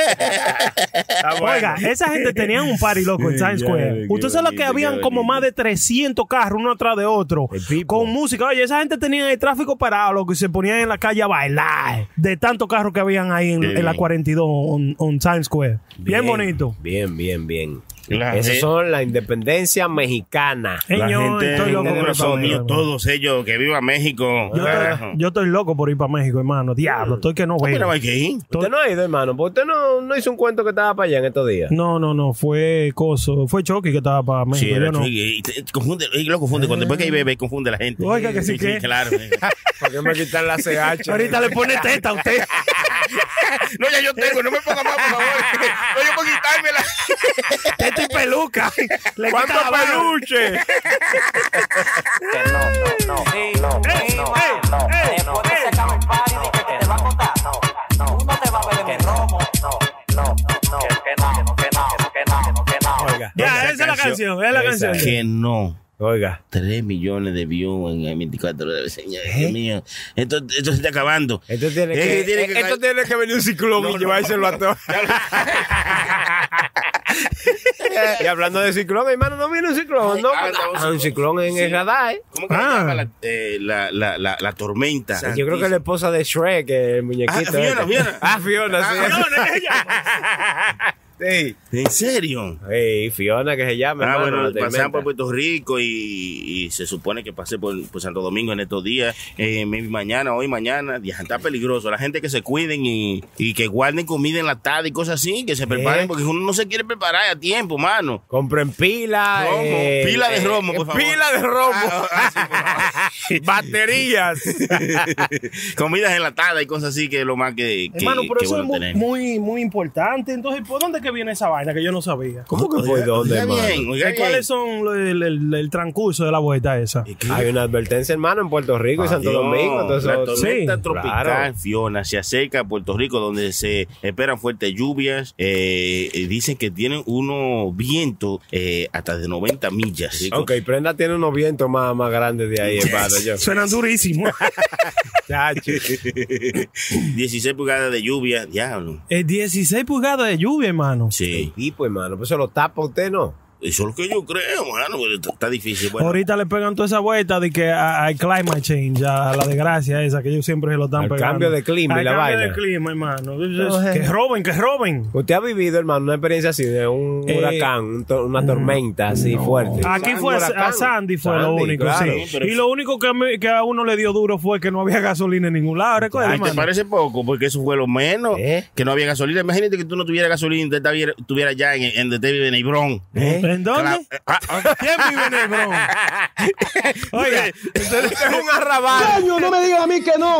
Oiga, esa gente tenía un party loco en Times Square. Usted sabe que habían como más de 300 carros uno atrás de otro El tipo. con música. Oye, esa gente tenía el tráfico parado, loco, y se ponían en la calle a bailar de tantos carros que habían ahí en la 42 en Times Square. Bien bonito. Bien. La Esas gente- son la independencia mexicana. La Señor, gente estoy loco de por ir los para míos, México. todos ellos, que viva México. Yo estoy loco por ir para México, hermano. Diablo, estoy que no Pero veo. hay que ir. Usted no ha ido, hermano, porque usted no hizo un cuento que estaba para allá en estos días. No, fue Chucky que estaba para México. Sí, yo era no. confunde, lo confunde. Cuando después que hay bebé, confunde a la gente. Oiga, que sí que. claro. ¿Por qué me quitan la CH? Ahorita le pone teta a usted. No, ya yo tengo, no me ponga más, por favor. No, yo puedo quitármela. Teta y peluca. Le ¿Cuánto quita la barba. peluche? Después de sacar un party, dije que te va a contar. Tú no te vas a beber mi romo. Oiga, Ya, esa es la canción, es la canción. Que no. oiga. 3 millones de views en 24 horas, señor. Dios mío. Esto se está acabando. Esto tiene que venir un ciclón y llevárselo a todos. Y hablando de ciclón, hermano, no viene un ciclón, ¿no? Un ciclón en el radar. ¿Cómo que se llama la tormenta? Yo creo que es la esposa de Shrek, el muñequito. Fiona. Fiona, sí. Sí. ¿En serio? Hey, Fiona, que se llama. Ah, hermano, bueno, pasean por Puerto Rico y se supone que pasé por Santo Domingo en estos días. Hoy mañana. Está peligroso. La gente que se cuiden y que guarden comida enlatada y cosas así, que se preparen, porque uno no se quiere preparar a tiempo, mano. Compren pila. Pila de romo, por favor. Pila de romo. Baterías. Comidas enlatadas y cosas así, que es lo más que hermano, pero eso bueno es muy, muy importante. Entonces, ¿por dónde que viene esa vaina que yo no sabía? ¿Cómo que por dónde, hermano? ¿Cuáles son el transcurso de la vuelta esa? Hay una advertencia, hermano, en Puerto Rico y Santo Domingo. Entonces, la tormenta tropical, claro. Fiona, se acerca a Puerto Rico, donde se esperan fuertes lluvias. Dicen que tienen unos vientos hasta de 90 millas. ¿Sí? Ok, Prenda tiene unos vientos más grandes de ahí, hermano. Suenan durísimos. 16 pulgadas de lluvia, diablo. 16 pulgadas de lluvia, hermano. Sí. Y pues, hermano, pues se lo tapa usted, ¿no? Eso es lo que yo creo, mano, pero está difícil. Bueno. Ahorita le pegan toda esa vuelta de que hay climate change, a la desgracia esa, que ellos siempre se lo están Al pegando. cambio de clima y la vaina. Cambio de clima, hermano. Que roben. ¿Usted ha vivido, hermano, una experiencia así de un huracán, una tormenta así fuerte? Aquí fue a Sandy, fue lo único, claro. sí. Y lo único que a uno le dio duro fue que no había gasolina en ningún lado. ¿Recuerda, Ay, ¿te parece poco? Porque eso fue lo menos, que no había gasolina. Imagínate que tú no tuvieras gasolina y te estuvieras ya en donde te vive en Hebrón. ¿En dónde? ¿Quién vive en Hebrón? Oiga, usted es un arrabal. ¡Coño, no me diga a mí que no!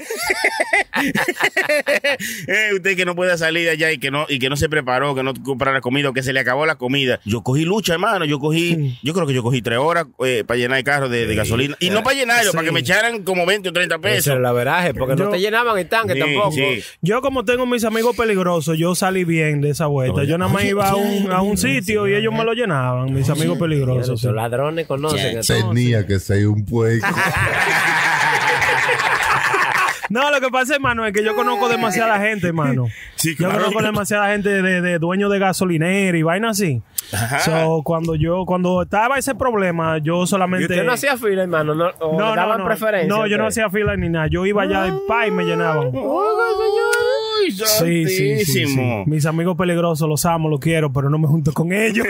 Usted que no pueda salir de allá y que no se preparó, que no comprara comida, que se le acabó la comida. Yo cogí lucha, hermano. Yo creo que yo cogí 3 horas para llenar el carro de gasolina. Y no para llenarlo, para que me echaran como 20 o 30 pesos. Eso es la veraje, porque no te llenaban el tanque tampoco. Sí. Yo, como tengo mis amigos peligrosos, yo salí bien de esa vuelta. Yo nada más iba a un sitio y ellos me lo llenaban, mis amigos peligrosos. Los ladrones conocen. Tenía que ser un puerco. No, lo que pasa, hermano, es que yo conozco demasiada gente, hermano. Sí, Yo claro. conozco demasiada gente de dueños de gasolinera y vaina así. So, cuando estaba ese problema, yo solamente... ¿Y usted no hacía fila, hermano? ¿No daban preferencia? No, yo no hacía fila ni nada. Yo iba allá del país y me llenaban. Sí. Mis amigos peligrosos los amo, los quiero, pero no me junto con ellos.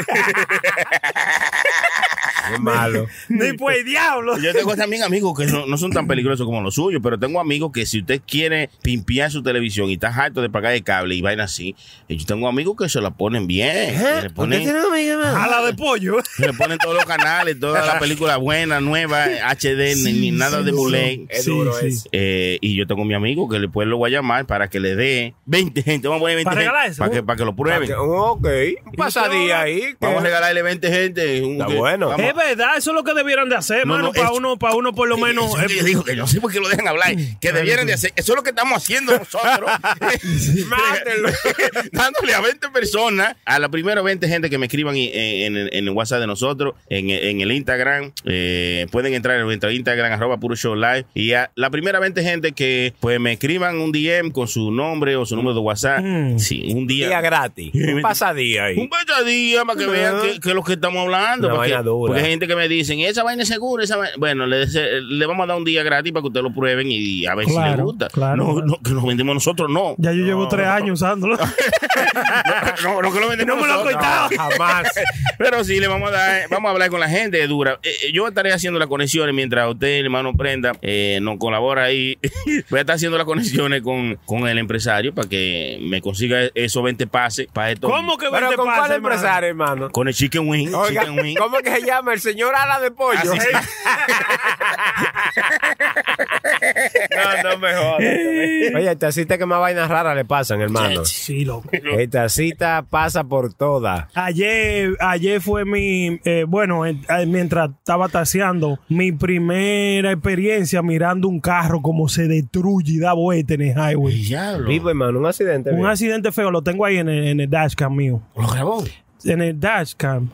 Es malo. Ni pues diablo. Yo tengo también amigos que no son tan peligrosos como los suyos, pero tengo amigos que si usted quiere pimpear su televisión y está harto de pagar el cable y vaina así, yo tengo amigos que se la ponen bien. Le ponen A la de pollo. Le ponen todos los canales, todas las películas buenas, nuevas, HD, ni nada de bootleg. Es duro eso. Y yo tengo mi amigo que después lo voy a llamar para que le dé 20 gente. Vamos a poner 20 ¿Para gente. regalar eso? Para que lo prueben. Ok. Un pasadía ahí. Vamos a regalarle 20 gente. Está bueno. Vamos. Es verdad, eso es lo que debieran de hacer, hermano, para uno por lo menos... Eso es lo que yo digo, que no sé por qué lo dejan hablar. Que debieran de hacer. Eso es lo que estamos haciendo nosotros. Mátenlo. Dándole a 20 personas, a la primera 20 gente que me escriban en el WhatsApp de nosotros, en el Instagram. Pueden entrar en nuestro Instagram, @PuroShowLive. Y a la primera 20 gente que pues me escriban un DM con su nombre o su número de WhatsApp. Sí, un día gratis. Un pasadía ahí. Un pasadía para que vean que es lo que estamos hablando. Una vaina dura. Porque hay gente que me dicen, esa vaina es segura, bueno, le vamos a dar un día gratis para que ustedes lo prueben y a ver si les gusta. Claro. No, que nos vendemos nosotros, no. Ya yo llevo 3 años usándolo. No, que lo vendemos No me lo he nosotros. cortado. Jamás. Pero sí, vamos a hablar con la gente dura. Yo estaré haciendo las conexiones mientras usted, hermano Prenda, nos colabora ahí. Voy a estar haciendo las conexiones con el empresario para que me consiga esos 20 pases para esto. ¿Cómo que ¿Pero 20 con cuál pases, empresario, hermano? Con el Chicken Wing. Oiga, Chicken Wing. ¿cómo que se llama? El señor Ala de Pollo. Así sí. No me jodas. Oye, esta cita que más vainas raras le pasan, hermano. Sí, loco. Esta cita pasa por todas. Ayer fue mientras estaba taseando, mi primera experiencia mirando un carro como se destruye y da vuelta en el highway. Diablo. Vivo, hermano, un accidente. Un bien. accidente feo, lo tengo ahí en el dashcam mío. ¿Lo grabó? En el dashcam.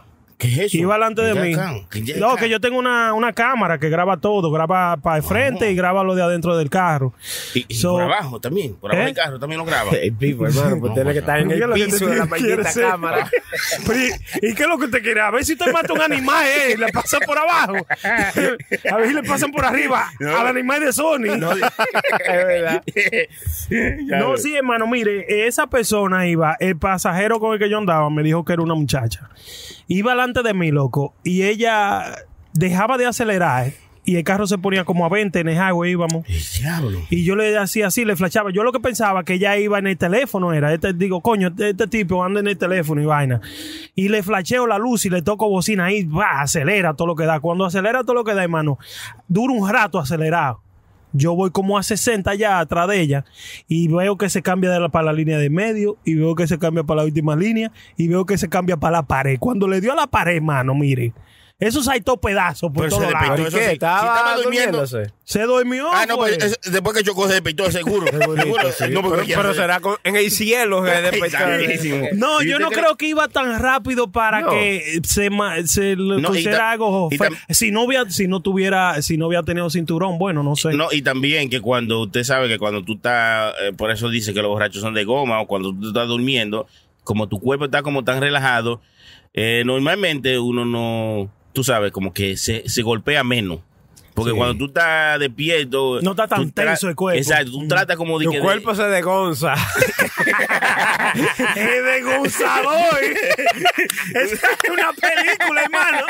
¿Qué es eso? Iba delante de mí. No, que yo tengo una cámara que graba todo, graba para el frente y graba lo de adentro del carro. Y por abajo también, por abajo del carro también lo graba. El piso, hermano, pues tiene que estar en el piso de la maldita cámara. ¿Y qué es lo que usted quiere? A ver si usted mata un animal, le pasan por abajo. A ver si le pasan por arriba al animal de Sony. No, Es verdad. No, sí, hermano, mire, esa persona iba, el pasajero con el que yo andaba me dijo que era una muchacha. Iba delante de mí, loco, y ella dejaba de acelerar y el carro se ponía como a 20 en el highway, íbamos. El diablo. Y yo le hacía así, le flashaba. Yo lo que pensaba que ella iba en el teléfono era, digo, coño, este tipo anda en el teléfono y vaina. Y le flasheo la luz y le toco bocina ahí, va, acelera todo lo que da. Cuando acelera todo lo que da, hermano, dura un rato acelerado. Yo voy como a 60 ya atrás de ella y veo que se cambia para la línea de medio y veo que se cambia para la última línea y veo que se cambia para la pared. Cuando le dio a la pared, mano, mire, eso saltó pedazos por todos lados. ¿Eso sí? ¿Estaba durmiendo? Se durmió. Ah, no, pues después que chocó se despistó, seguro. Pero será en el cielo. No, yo no creo que iba tan rápido para que se pusiera algo. Si no hubiera tenido cinturón, bueno, no sé. No, y también que cuando usted sabe que cuando tú estás, por eso dice que los borrachos son de goma, o cuando tú estás durmiendo, como tu cuerpo está como tan relajado, normalmente uno no, tú sabes, como que se golpea menos. Porque cuando tú estás despierto... No está tan tenso el cuerpo. Exacto, tú tratas como de tu cuerpo se degonza. ¡Es degonzador! Esa es una película, hermano.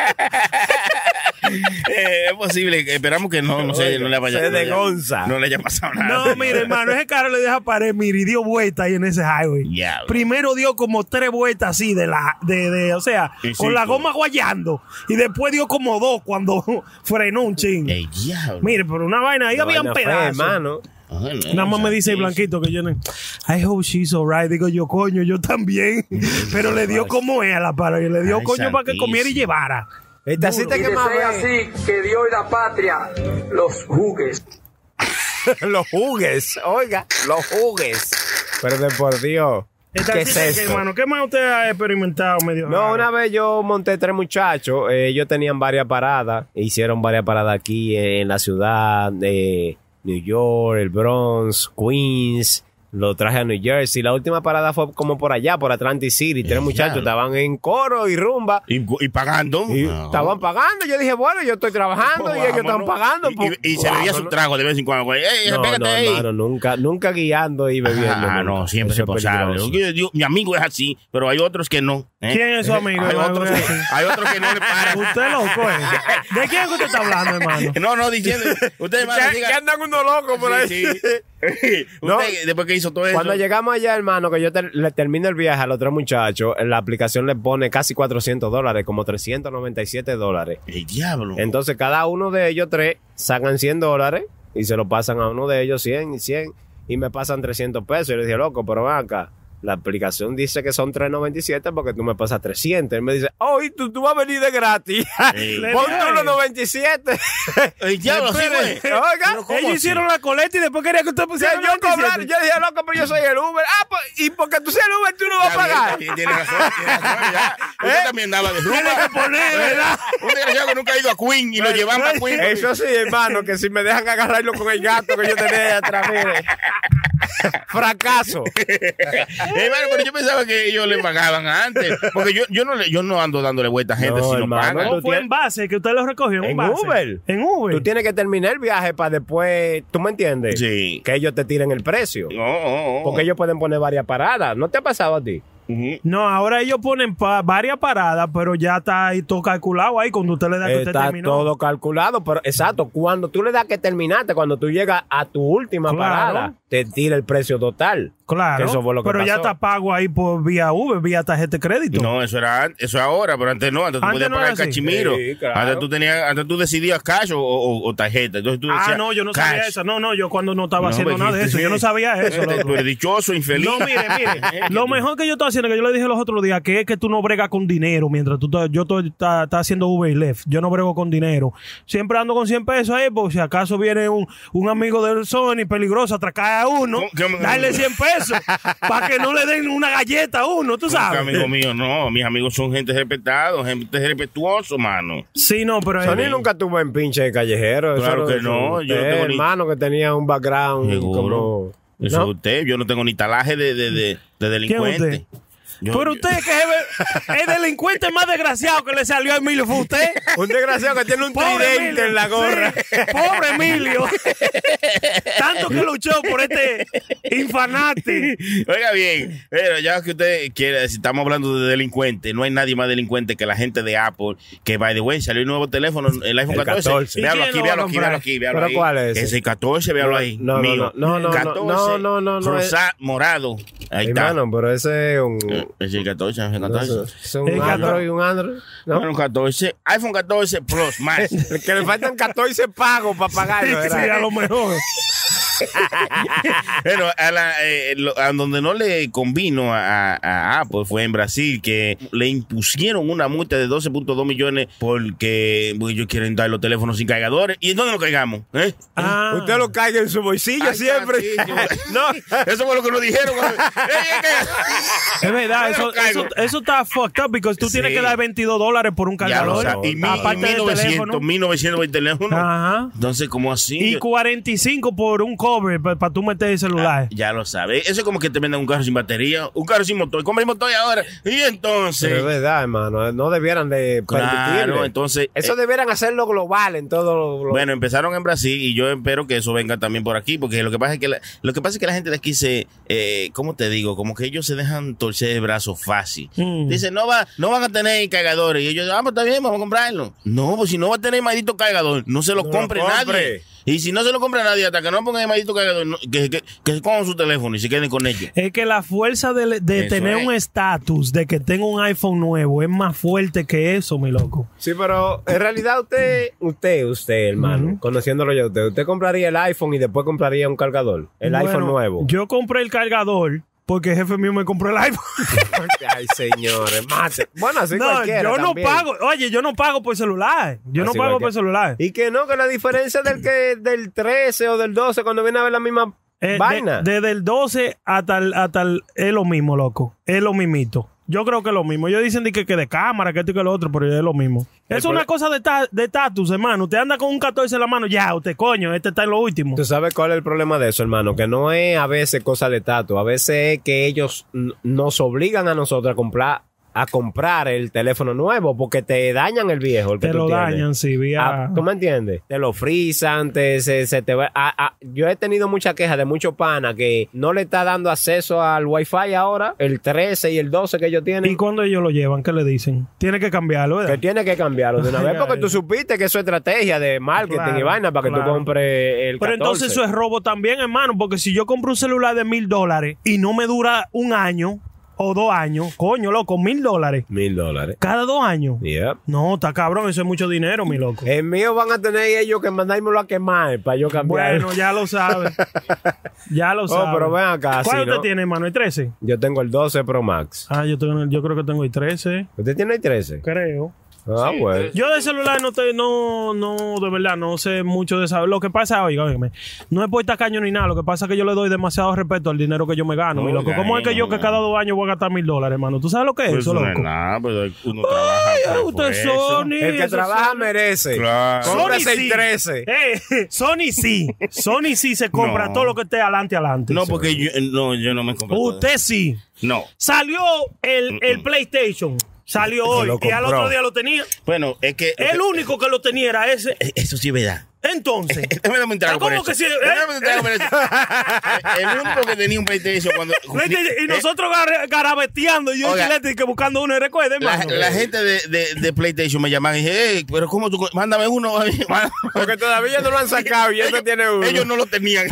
Es posible, esperamos que no le vaya se degonza. No le haya pasado nada. No, mire, hermano, ese carro le deja pared, mire, y dio vuelta ahí en ese highway. Diablo. Primero dio como 3 vueltas así o sea, con la goma guayando. Y después dio como 2 cuando frenó un ching. El diablo. Mire, pero una vaina, ahí habían pedazos. Hermano. Nada más me dice el blanquito que yo no. I hope she's alright. Digo yo, coño, yo también. Pero le dio como es a la pared. Le dio coño para que comiera y llevara. Esta cita que más así que Dios y la patria los jugues. Los jugues, oiga, los jugues. Pero de por Dios. ¿Qué es esto? Hermano, ¿qué más usted ha experimentado medio? No, una vez yo monté 3 muchachos. Ellos tenían varias paradas. Hicieron varias paradas aquí en la ciudad de New York, el Bronx, Queens. Lo traje a New Jersey. La última parada fue como por allá, por Atlantic City. 3 muchachos estaban en coro y rumba. ¿Y pagando? Estaban pagando. Yo dije, bueno, yo estoy trabajando y ellos están pagando. Y se bebía su trago de vez en cuando. Nunca guiando y bebiendo. No, siempre es posible. Mi amigo es así, pero hay otros que no. ¿Quién es su amigo? Hay otros que no le paran. Usted loco, ¿De quién usted está hablando, hermano? No, diciendo. Usted, hermano, que andan unos locos por ahí. Sí. Usted, después que hizo todo eso. Cuando llegamos allá, hermano, que yo le termino el viaje a los 3 muchachos, la aplicación le pone casi $400, como $397. El diablo. Entonces, cada uno de ellos 3 sacan $100 y se lo pasan a uno de ellos 100 y me pasan $300. Y le dije, loco, pero ven acá. La aplicación dice que son $397 porque tú me pasas 300. Él me dice, y tú vas a venir de gratis. Ponte unos 97. El diablo, sí, güey. Oiga, ellos hicieron la coleta y después quería que usted pusiera yo cobrar. Yo dije, loco, pero yo soy el Uber. Pues, y porque tú seas el Uber, tú no vas a pagar. Tiene razón, ya. Usted también daba de rumba. Tiene que poner, ¿verdad? Un desgraciado que nunca ha ido a Queen y lo llevan a Queen. Eso sí, hermano, que si me dejan agarrarlo con el gato que yo tenía atrás, mire. Fracaso. Hermano, pero yo pensaba que ellos le pagaban antes. Porque yo no ando dándole vuelta a gente si no pagan. No fue en base, que usted lo recogió en base. Uber. En Uber. Tú tienes que terminar el viaje para después, ¿tú me entiendes? Sí. Que ellos te tiren el precio. Porque ellos pueden poner varias paradas. ¿No te ha pasado a ti? No, ahora ellos ponen varias paradas, pero ya está ahí todo calculado ahí cuando usted le da que usted terminó. Está todo calculado, pero exacto, cuando tú le das que terminaste, cuando tú llegas a tu última parada, te tira el precio total. Claro, eso fue lo que pero pasó. Ya está pago ahí por vía Uber, vía tarjeta de crédito. No, eso es ahora, pero antes no, antes tú podías pagar cachimiro. Sí, claro. Antes tú decidías cash o tarjeta. Entonces tú decías, no, yo no cash. sabía eso. No, yo cuando no estaba haciendo nada de eso, yo no sabía eso. Tú eres dichoso, infeliz. No, mire, lo mejor que yo estoy haciendo situaciones que yo le dije los otros días, que es que tú no bregas con dinero mientras yo estás haciendo Uber y Lyft. Yo no brego con dinero. Siempre ando con 100 pesos ahí, porque si acaso viene un amigo del Sony peligroso a atracar a uno, darle 100 pesos para que no le den una galleta a uno, tú sabes. Amigo mío, no. Mis amigos son gente respetada, gente respetuoso, mano. Sí, no, pero... Sony nunca tuvo en pinche de callejero. Claro que no. Yo tengo hermano que tenía un background como... Eso es usted. Yo no tengo ni talaje de delincuente. Pero usted que es el delincuente más desgraciado que le salió a Emilio, ¿fue usted? Un desgraciado que tiene un tridente en la gorra. Sí, pobre Emilio. Tanto que luchó por este infanate. Oiga bien, pero ya que usted quiere, si estamos hablando de delincuente, no hay nadie más delincuente que la gente de Apple, que by the way, salió un nuevo teléfono, el iPhone 14. Véalo aquí. ¿Pero cuál es? Ese 14, véalo ahí. No. 14, morado. Ahí está. Hermano, pero ese es un... Es el 14. Es un Android, ¿no? Bueno, 14, iPhone 14 Plus más. Que le faltan 14 pagos para pagarlo. Sí, a lo mejor. Pero a donde no le convino a Apple fue en Brasil, que le impusieron una multa de 12.2 millones porque ellos quieren dar los teléfonos sin cargadores. ¿Y en dónde lo caigamos? Usted lo carga en su bolsillo siempre. No, eso fue lo que nos dijeron. Es verdad, eso está fucked up porque tú tienes que dar $22 por un cargador. Y 1.900 teléfono. Ajá. Entonces, ¿cómo así? Y 45 por un cover para tú meter el celular. Ya lo sabes. Eso es como que te venden un carro sin batería, un carro sin motor. Compra el motor ahora. Y entonces... Pero es verdad, hermano. No debieran de permitirlo. Entonces... Eso debieran hacerlo global en todo lo... Bueno, empezaron en Brasil y yo espero que eso venga también por aquí, porque lo que pasa es que la gente de aquí se... ¿cómo te digo? Como que ellos se dejan torcer el brazo fácil. Dicen, no van a tener cargadores. Y ellos, pues está bien, vamos a comprarlo. No, pues si no va a tener maldito cargador, no se lo compre nadie. Y si no se lo compra nadie, hasta que no pongan el maldito cargador, que se cojan su teléfono y se queden con ellos. Es que la fuerza de tener un estatus, de que tenga un iPhone nuevo, es más fuerte que eso, mi loco. Sí, pero en realidad usted, hermano, conociéndolo yo, usted compraría el iPhone y después compraría un cargador, el iPhone nuevo. Yo compré el cargador porque el jefe mío me compró el iPhone. Ay, señores, mate. Bueno, así no, cualquiera yo no también. pago. Oye, yo no pago por celular. Yo Así no pago por celular. Y que no, que la diferencia del 13 o del 12 cuando viene a ver la misma vaina. Desde el 12 hasta el es lo mismo, loco. Es lo mismito. Yo creo que es lo mismo. Ellos dicen que de cámara, que esto y que lo otro, pero es lo mismo. Es una cosa de estatus, hermano. Usted anda con un 14 en la mano, ya, usted, coño, este está en lo último. ¿Tú sabes cuál es el problema de eso, hermano? Que no es a veces cosa de estatus. A veces es que ellos nos obligan a nosotros a comprar el teléfono nuevo porque te dañan el viejo. El que te lo dañan, sí. ¿Tú me entiendes? Te lo frisan, se te va... yo he tenido mucha queja de muchos panas que no le está dando acceso al Wi-Fi ahora, el 13 y el 12 que ellos tienen. ¿Y cuando ellos lo llevan? ¿Qué le dicen? Tiene que cambiarlo, ¿verdad? Que tiene que cambiarlo de una vez porque tú supiste que eso es estrategia de marketing y vaina para que tú compres el 14. Pero entonces eso es robo también, hermano, porque si yo compro un celular de $1,000 y no me dura un año o 2 años, coño, loco, $1,000. $1,000. Cada 2 años. Yep. No, está cabrón, eso es mucho dinero, mi loco. El mío van a tener ellos que mandármelo a quemar para yo cambiar. Bueno, ya lo sabes. Ya lo sabes. Pero ven acá. ¿Cuál usted tiene, hermano? ¿El 13? Yo tengo el 12 Pro Max. Yo creo que tengo el 13. ¿Usted tiene el 13? Creo. Sí, bueno. Yo de celular no, de verdad, no sé mucho de eso. Lo que pasa, oígame, no es por tacaño ni nada. Lo que pasa es que yo le doy demasiado respeto al dinero que yo me gano, mi loco. ¿Cómo es que yo que cada 2 años voy a gastar $1,000, hermano? ¿Tú sabes lo que es eso, loco? No es nada, pero uno trabaja. Usted Sony. El que trabaja merece. Claro. Cómprase el 13. Sony sí. Sony sí se compra todo lo que esté adelante. No, porque yo no me compro. Usted sí. No. Salió el PlayStation. Salió hoy y al otro día lo tenía. Bueno, es que... El único que lo tenía era ese. Eso sí es verdad. Entonces, Dame un trago por eso. que sí? El único que tenía un PlayStation cuando... Y nosotros garabeteando y yo que buscando uno y recuerden, la gente de PlayStation me llaman y dije, pero ¿cómo tú? Mándame uno. Porque todavía no lo han sacado y ellos tiene uno. Ellos no lo tenían.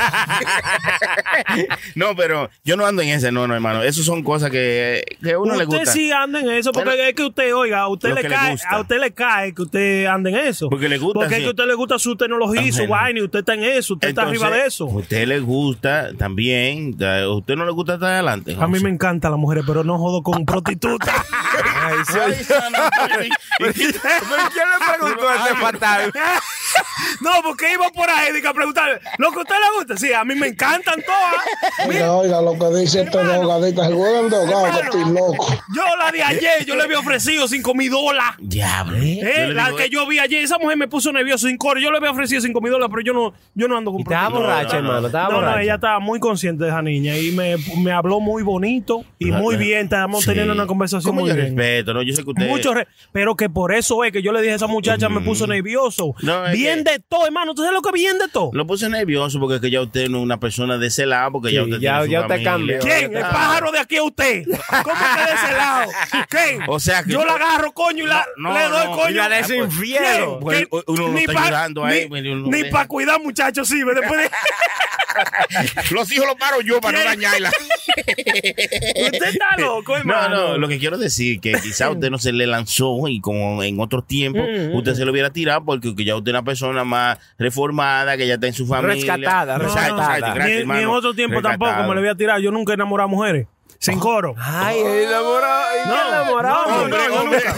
No, pero yo no ando en ese, no, hermano. Eso son cosas que a uno le gusta. Usted sí anda en eso, porque es que usted, oiga, a usted le cae que usted ande en eso. Porque le gusta. Porque es que a usted le gusta su tecnología los hizo, vaina, y usted está en eso, usted está arriba de eso. A usted le gusta también, ¿a usted no le gusta estar adelante? A mí me encantan las mujeres, pero no jodo con prostitutas. Ay, ¿Pero quién le preguntó a este fatal? No, porque iba por ahí y a preguntarle, ¿lo que a usted le gusta? Sí, a mí me encantan todas. Oiga, lo que dice este drogadita, el huevo endogado, que estoy loco. Yo la de ayer, yo le había ofrecido $5,000. Diablo. La que yo vi ayer, esa mujer me puso nervioso sin coro. Yo le había ofrecido $5,000, pero yo no ando con Estaba borracha, hermano. No, ella estaba muy consciente de esa niña y me habló muy bonito y muy bien. Estábamos teniendo una conversación muy bien. Respeto, ¿no? Yo sé que usted... pero que por eso es que yo le dije a esa muchacha, me puso nervioso. No, bien de todo, hermano. ¿Tú sabes lo que bien de todo? Lo puse nervioso porque es que ya usted no es una persona de ese lado, porque ya usted tiene su te cambió. ¿Quién? El pájaro de aquí a usted. ¿Cómo que de ese lado? ¿Qué? O sea que yo la agarro, coño, y le doy coño. Y la desinfiero. Pues, uno no está ayudando ahí. Ni para cuidar, muchachos, sí. Después los hijos los paro yo para no dañarla. Usted está loco, hermano. No, lo que quiero decir que quizá usted no se le lanzó y como en otros tiempos usted se lo hubiera tirado porque ya usted es una persona más reformada, que ya está en su familia. Rescatada. Ni en otro tiempo tampoco me le voy a tirar. Yo nunca he enamorado a mujeres. Sin coro. Ay, enamorado. No, nunca.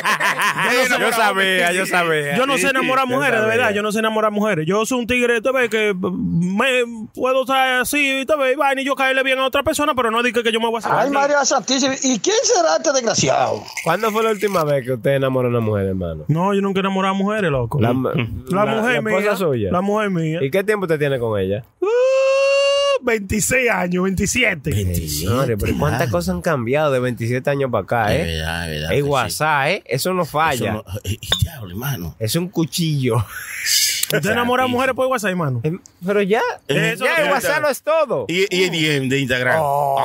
Yo sabía. Yo no sé enamorar mujeres, de verdad. Yo no sé enamorar mujeres. Yo soy un tigre, te ves, que me puedo estar así, te ves, y yo caerle bien a otra persona, pero no diga que yo me voy a hacer. Ay, María Santísima. ¿Y quién será este desgraciado? ¿Cuándo fue la última vez que usted enamoró a una mujer, hermano? No, yo nunca he enamorado a mujeres, loco. La mujer mía. ¿La esposa suya? La mujer mía. ¿Y qué tiempo usted tiene con ella? 26 años, 27. Señores, pero ¿cuántas cosas han cambiado de 27 años para acá, Es verdad. El WhatsApp, Eso no falla. Eso no, diablo, hermano. Es un cuchillo. ¿Usted enamora a mujeres por WhatsApp, hermano? Pero ya el WhatsApp no es todo. Y el DM de Instagram.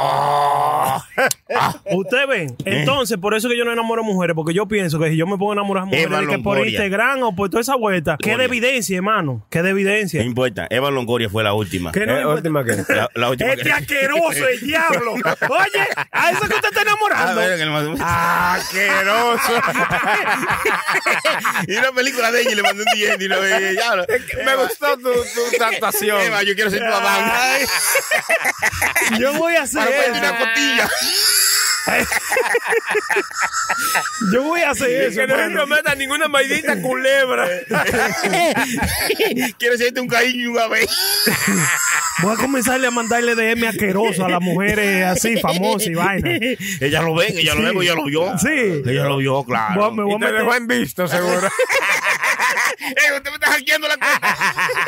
Ustedes ven, entonces por eso que yo no enamoro a mujeres, porque yo pienso que si yo me pongo a enamorar a mujeres que por Instagram o por toda esa vuelta, ¿qué de evidencia, hermano? ¿Qué de evidencia? No importa, Eva Longoria fue la última. ¿Qué no última que? La última este asqueroso, el diablo. Oye, a eso que usted está enamorando. Asqueroso. Y una película de ella y le mandé un DM y lo veía. Me gustó tu actuación. Eva, yo quiero ser tu amante. Yo voy a hacer eso. Una costilla. Yo voy a hacer eso. Que no me meta ninguna maldita culebra. Quiero hacerte un cariño y un ave. Voy a comenzarle a mandarle DM asqueroso a las mujeres así famosas y vaina. Ella lo ven, ella lo ve, ella lo vio. Sí. Ella lo vio, claro. Y te dejó en visto, seguro. Usted me está hackeando la cuenta.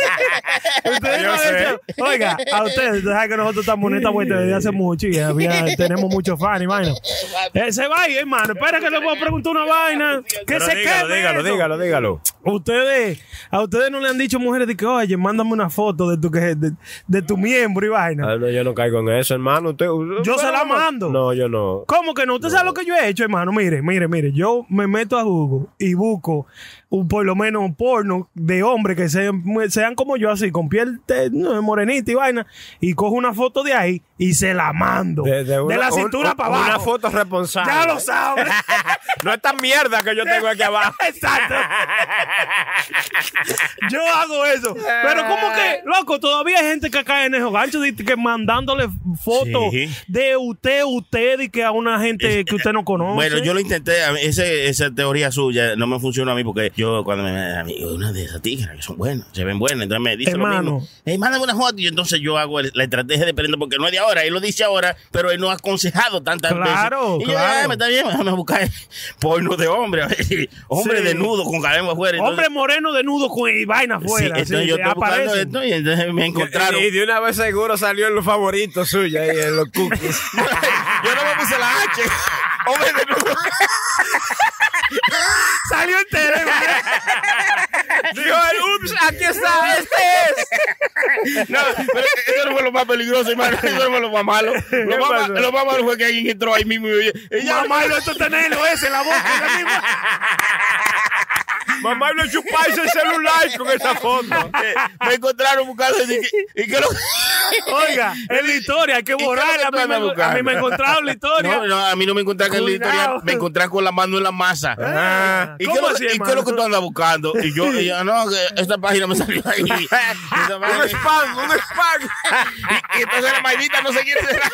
Oiga, a ustedes saben que nosotros estamos en esta vuelta desde hace mucho y tenemos muchos fans y vaina. Se va ahí, hermano. Espera que le voy a preguntar una vaina. Que se quede. Dígalo. A ustedes no le han dicho mujeres de que, oye, mándame una foto de tu miembro y vaina. No, yo no caigo en eso, hermano. Yo se la mando. No, yo no. ¿Cómo que no? ¿Usted sabe lo que yo he hecho, hermano? Mire. Yo me meto a Google y busco por lo menos un porno de hombres que sean como yo, así, con piel morenita y vaina, y cojo una foto de ahí y se la mando. De la cintura para abajo. Una foto responsable. Ya lo sabes. No esta mierda que yo tengo aquí abajo. Exacto. Yo hago eso. Pero como que, loco, todavía hay gente que cae en esos ganchos de que mandándole fotos de usted y que a una gente que usted no conoce. Bueno, yo lo intenté. Esa teoría suya no me funcionó a mí porque yo cuando una de esas tigras que son buenas, se ven buenas, entonces me dice lo mismo. Mándame una foto y entonces yo hago la estrategia de prender porque no es de ahora, él lo dice ahora, pero él no ha aconsejado tantas veces. Claro. Y yo, me está bien, déjame buscar porno de hombre, a ver si hombre desnudo con cabello afuera. Hombre moreno desnudo con vaina afuera. Sí, entonces yo estoy buscando esto y entonces me encontraron. Y de una vez seguro salió en los favoritos suyos ahí en los cookies. Yo no me puse la H. Hombre desnudo. Salió entero. Dijo, ups, aquí está, este es. No, pero eso no fue lo más peligroso, hermano. Eso no fue lo más malo. Lo más malo fue que alguien entró ahí mismo y más malo esto tenerlo ese en la boca. Mamá lo chupáis el celular con esa foto. Me encontraron buscando y que lo... Oiga, en la historia hay que borrarla. A mí me encontraron la historia. No, a mí no me encontraron en la historia. Me encontraron con la mano en la masa. ¿Y qué es lo que tú andas buscando? Y yo, no, esta página me salió ahí. Un spam. Y entonces la vainita no se quiere cerrar.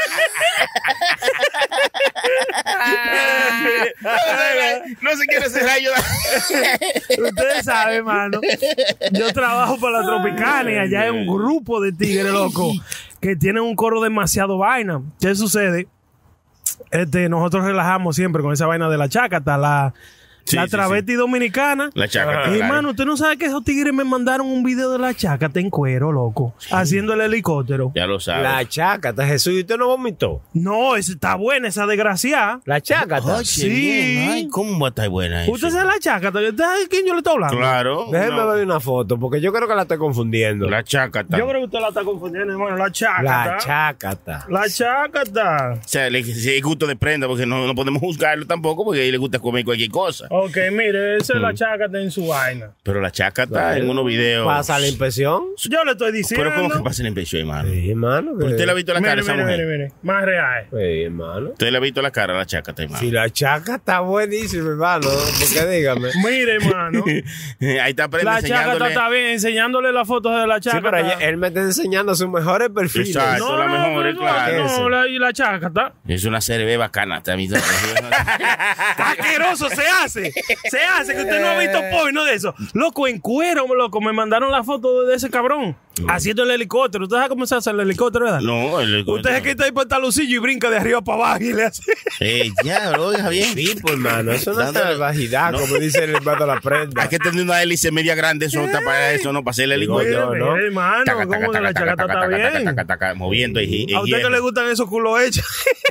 No se quiere cerrar. Ustedes saben, mano. Yo trabajo para la Tropicana y allá hay un grupo de tigres, loco, que tienen un coro demasiado vaina. ¿Qué sucede? Nosotros relajamos siempre con esa vaina de la chácata, la travesti dominicana. La chácata. Y, mano, usted no sabe que esos tigres me mandaron un video de la chácata en cuero, loco. Sí. Haciendo el helicóptero. Ya lo sabe. La chácata, Jesús, ¿y usted no vomitó? No, está buena esa desgraciada. La chácata. Ay, sí. Ay, ¿cómo va a estar buena eso? ¿Usted sabe la chácata? ¿De quién yo le estoy hablando? Claro. Déjeme ver una foto, porque yo creo que la estoy confundiendo. La chácata. Yo creo que usted la está confundiendo, hermano. La chácata. La chácata. La chácata. O sea, es gusto de prenda, porque no podemos juzgarlo tampoco, porque a él le gusta comer cualquier cosa. Ok, mire, esa es la chácata en su vaina. Pero la chácata en unos videos. ¿Pasa la impresión? Yo le estoy diciendo. Pero ¿cómo que pasa la impresión, hermano? Sí, hermano. ¿Usted le ha visto la cara a esa mujer? Mire. Más real. Sí, hermano. ¿Usted le ha visto la cara a la chácata, hermano? Sí, la chácata está buenísima, hermano. Porque dígame. Mire, hermano. Ahí está la chácata está bien, enseñándole las fotos de la chácata. Sí, pero él me está enseñando sus mejores perfiles. Exacto, la mejor, claro. No, y la chácata. Es una serie bacana también. Asqueroso, se hace que usted no ha visto porno de eso. Loco, en cuero, loco, me mandaron la foto de ese cabrón haciendo el helicóptero. ¿Usted sabe cómo se hace el helicóptero, verdad? No, el helicóptero. Usted se quita el pantaloncillo y brinca de arriba para abajo y le hace. Ya, oiga bien. Sí, pues, hermano, eso no es salvajidad, como dice el hermano la prenda. Hay que tener una hélice media grande, eso está para eso, no para hacer el helicóptero, ¿no? Hermano, ¿cómo que la chácata está bien? Moviendo. ¿A usted que le gustan esos culos hechos?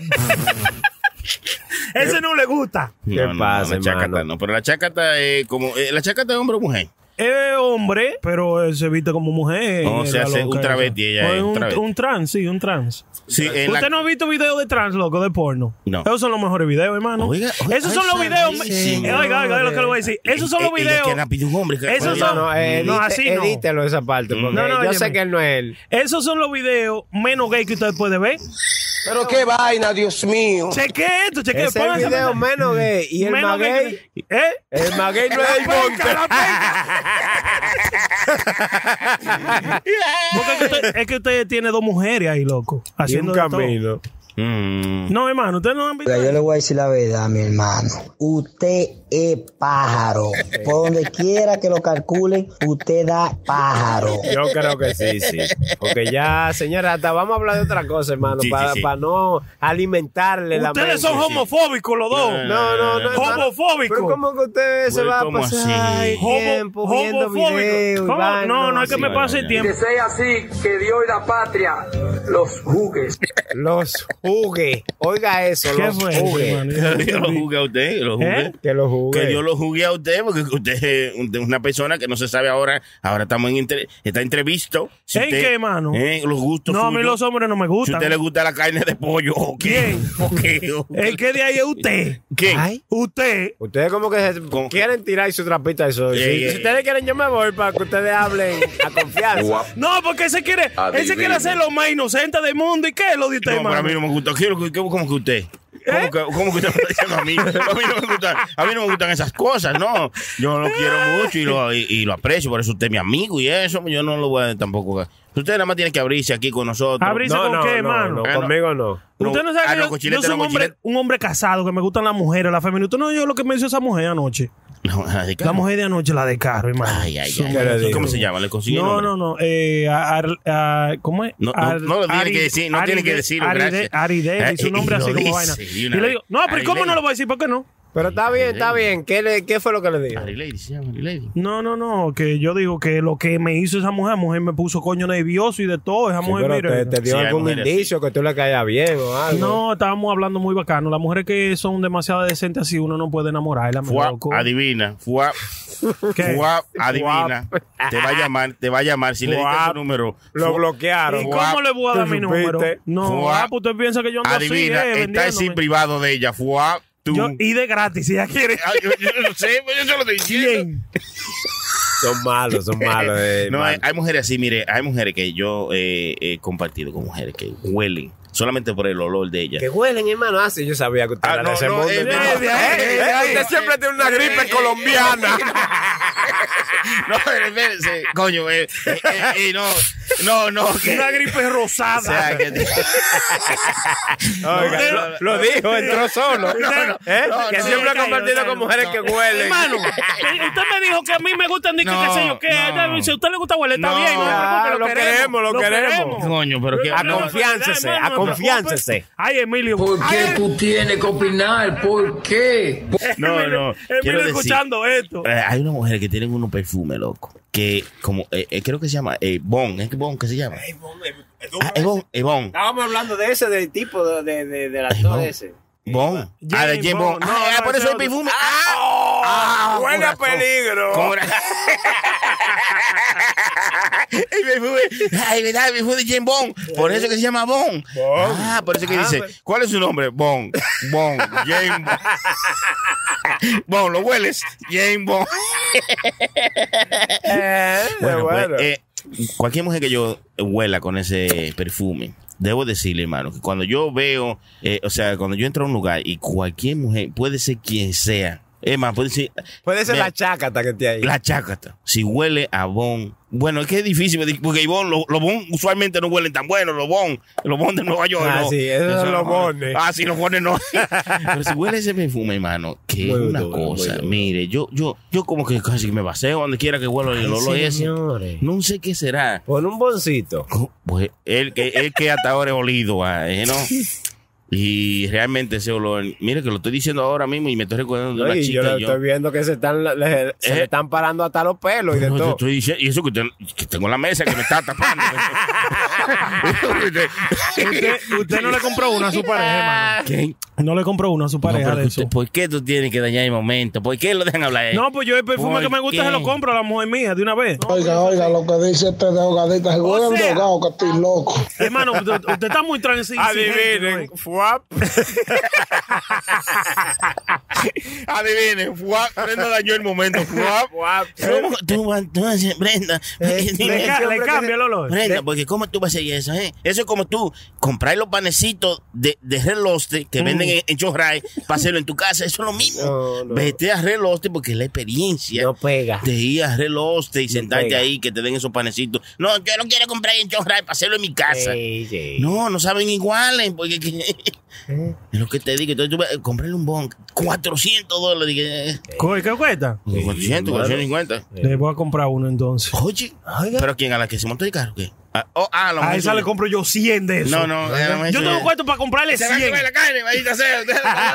Ese no le gusta. ¿Qué pasa, la chácata no, pero la chácata es como la chácata es hombre o mujer. Es hombre, pero él se viste como mujer. No, se hace un travesti. Ella es un trans, sí, un trans. Sí, ¿Usted no ha visto videos de trans, loco, de porno? No. Esos son los mejores videos, hermano. Esos son los videos. Oiga, lo que le voy a decir. Esos son los videos. Esos son. No, así no. Edítelo esa parte, porque yo sé que él no es él. Esos son los videos menos gay que usted puede ver. Pero qué vaina, Dios mío. Cheque esto, cheque. Es el video menos gay. ¿Y el más gay? El más gay no es el monte. Porque es que usted tiene dos mujeres ahí, loco. Haciendo un camino. No, hermano, usted no han visto. Yo le voy a decir la verdad, mi hermano. Usted es pájaro. Por donde quiera que lo calculen, usted da pájaro. Yo creo que sí. Porque ya, señora, hasta vamos a hablar de otra cosa, hermano, para no alimentarle la mente. Ustedes son homofóbicos los dos. No. Homofóbicos. Pero ¿cómo que usted se va a pasar tiempo viendo videos? No es que me pase el tiempo. Que sea así, que Dios y la patria los juzgue. Los juzgue. Oiga eso, los juzgue. Que lo juzgue a usted, que lo juzgue. Que yo lo juzgue a usted, porque usted es una persona que no se sabe ahora estamos está entrevisto. Si ¿en qué, mano? Los gustos no, suyos. A mí los hombres no me gustan. Si a usted le gusta la carne de pollo, ¿o qué? ¿Quién? El que de ahí es usted. ¿Quién? Ay. Usted. Ustedes como que quieren tirar su trapita de sol. Si ustedes quieren, yo me voy para que ustedes hablen a confianza. No, porque ese quiere hacer lo más inocente del mundo. ¿Y qué es lo de usted, no, mano? Pero a mí no me gusta. ¿Cómo que usted? ¿Cómo que usted me está diciendo a mí? A mí no me gustan esas cosas, no. Yo lo quiero mucho y lo aprecio, por eso usted es mi amigo y eso, yo no lo voy a tampoco. Usted nada más tiene que abrirse aquí con nosotros. ¿Abrirse con qué, hermano? Conmigo no. Usted no sabe que yo soy un hombre casado, que me gustan las mujeres, las femeninas. Usted no oyó lo que me hizo esa mujer anoche. La mujer de anoche, la de carro, hermano. Ay. ¿Cómo se llama? ¿Le consiguió? No. ¿Cómo es? No lo tiene que decir, no tiene que decirlo. Aridel, dice un nombre así como vaina. Y le digo, no, pero ¿cómo no lo voy a decir? ¿Por qué no? Pero está bien. ¿Qué fue lo que le dijo? Arilady, se llama Arilady. No, que yo digo que lo que me hizo esa mujer me puso coño nervioso y de todo. Esa mujer, pero te dio algún indicio que tú le caías bien o algo. No, estábamos hablando muy bacano. Las mujeres que son demasiado decentes así, uno no puede enamorarlas. Adivina. Adivina. Te va a llamar. Si le diste su número. Lo bloquearon. ¿Y cómo le voy a dar mi número? No, pues usted piensa que yo ando adivina, así, está en sin privado de ella. Y de gratis, si ella quiere. Yo no sé, yo se lo estoy diciendo. Son malos. No, hay mujeres así, mire, hay mujeres que yo he compartido con mujeres que huelen solamente por el olor de ella. Que huelen, hermano. Así yo sabía que usted era de ese mundo. Usted siempre tiene una gripe colombiana. No, espérense, coño, no. Una gripe rosada. O sea, Oiga, lo dijo, entró solo. Que siempre ha compartido con mujeres que huelen. Hermano, usted me dijo que a mí me gustan, qué sé yo, si a usted le gusta huele, está bien. Lo queremos. Coño, pero que... Confiáncese. Ay, Emilio. ¿Por qué tú tienes que opinar? ¿Por qué? No. Emilio escuchando esto. Hay una mujer que tienen unos perfumes, loco. Que como, creo que se llama Bon. ¿Es que Bon que se llama? Bon. Estábamos hablando de ese, del tipo del actor ese. Bon. De James Bond. Por eso el perfume. Huele a peligro. El perfume. Ay, ¿verdad? El perfume de James Bond. Por eso que se llama Bon. Por eso que dice, ¿cuál es su nombre? Bon. James Bond. Bon, ¿lo hueles? James Bond. Bueno, pues, cualquier mujer que yo huela con ese perfume, debo decirle, hermano, que cuando yo veo, cuando yo entro a un lugar y cualquier mujer, puede ser quien sea, es más, puede ser la chácata que esté ahí. La chácata. Si huele a Bon. Bueno, es que es difícil, porque los Bon usualmente no huelen tan buenos, los Bon de Nueva York. Sí, esos son los Bones. Sí, los Bones no. Pero si huele ese perfume, hermano, que es una cosa. Mire, yo como que casi me baseo donde quiera que huelo el olor ese. No sé qué será. Pon un boncito. Pues el que hasta ahora he olido, ¿no? Y realmente ese olor, mire que lo estoy diciendo ahora mismo y me estoy recordando de una chica. Yo estoy viendo que se le están parando hasta los pelos y de todo. Estoy diciendo, y eso que tengo la mesa que me está tapando. usted no le compró una a su pareja, hermano. ¿Quién? No le compró una a su pareja de eso. ¿Por qué tú tienes que dañar el momento? ¿Por qué lo dejan hablar? No, pues yo el perfume que me gusta se lo compro a la mujer mía de una vez. Oiga, lo que dice este de ahogadita, se huele drogado, que estoy loco. Hermano, usted está muy tranquilo. Adivinen, Adivinen, Brenda dañó el momento. Tú Brenda. Le cambia el olor. Brenda, porque ¿cómo tú vas a hacer eso? Eso es como tú comprar los panecitos de Reloste que venden en Chorray para hacerlo en tu casa. Eso es lo mismo. No. Vete a Reloste porque es la experiencia. No pega. De ir a Reloste y sentarte ahí que te den esos panecitos. No, yo no quiero comprar en Chorray para hacerlo en mi casa. Sí. No saben iguales porque es lo que te digo. Entonces tú vas a comprarle un Bon $400. ¿Qué cuesta? 450. Le voy a comprar uno entonces. Oye, pero ¿quién? ¿A la que se montó el carro? ¿Qué? A esa le compro yo 100 de eso. No. Yo tengo cuento para comprarle 100. Se va a quemar la carne, maldita sea.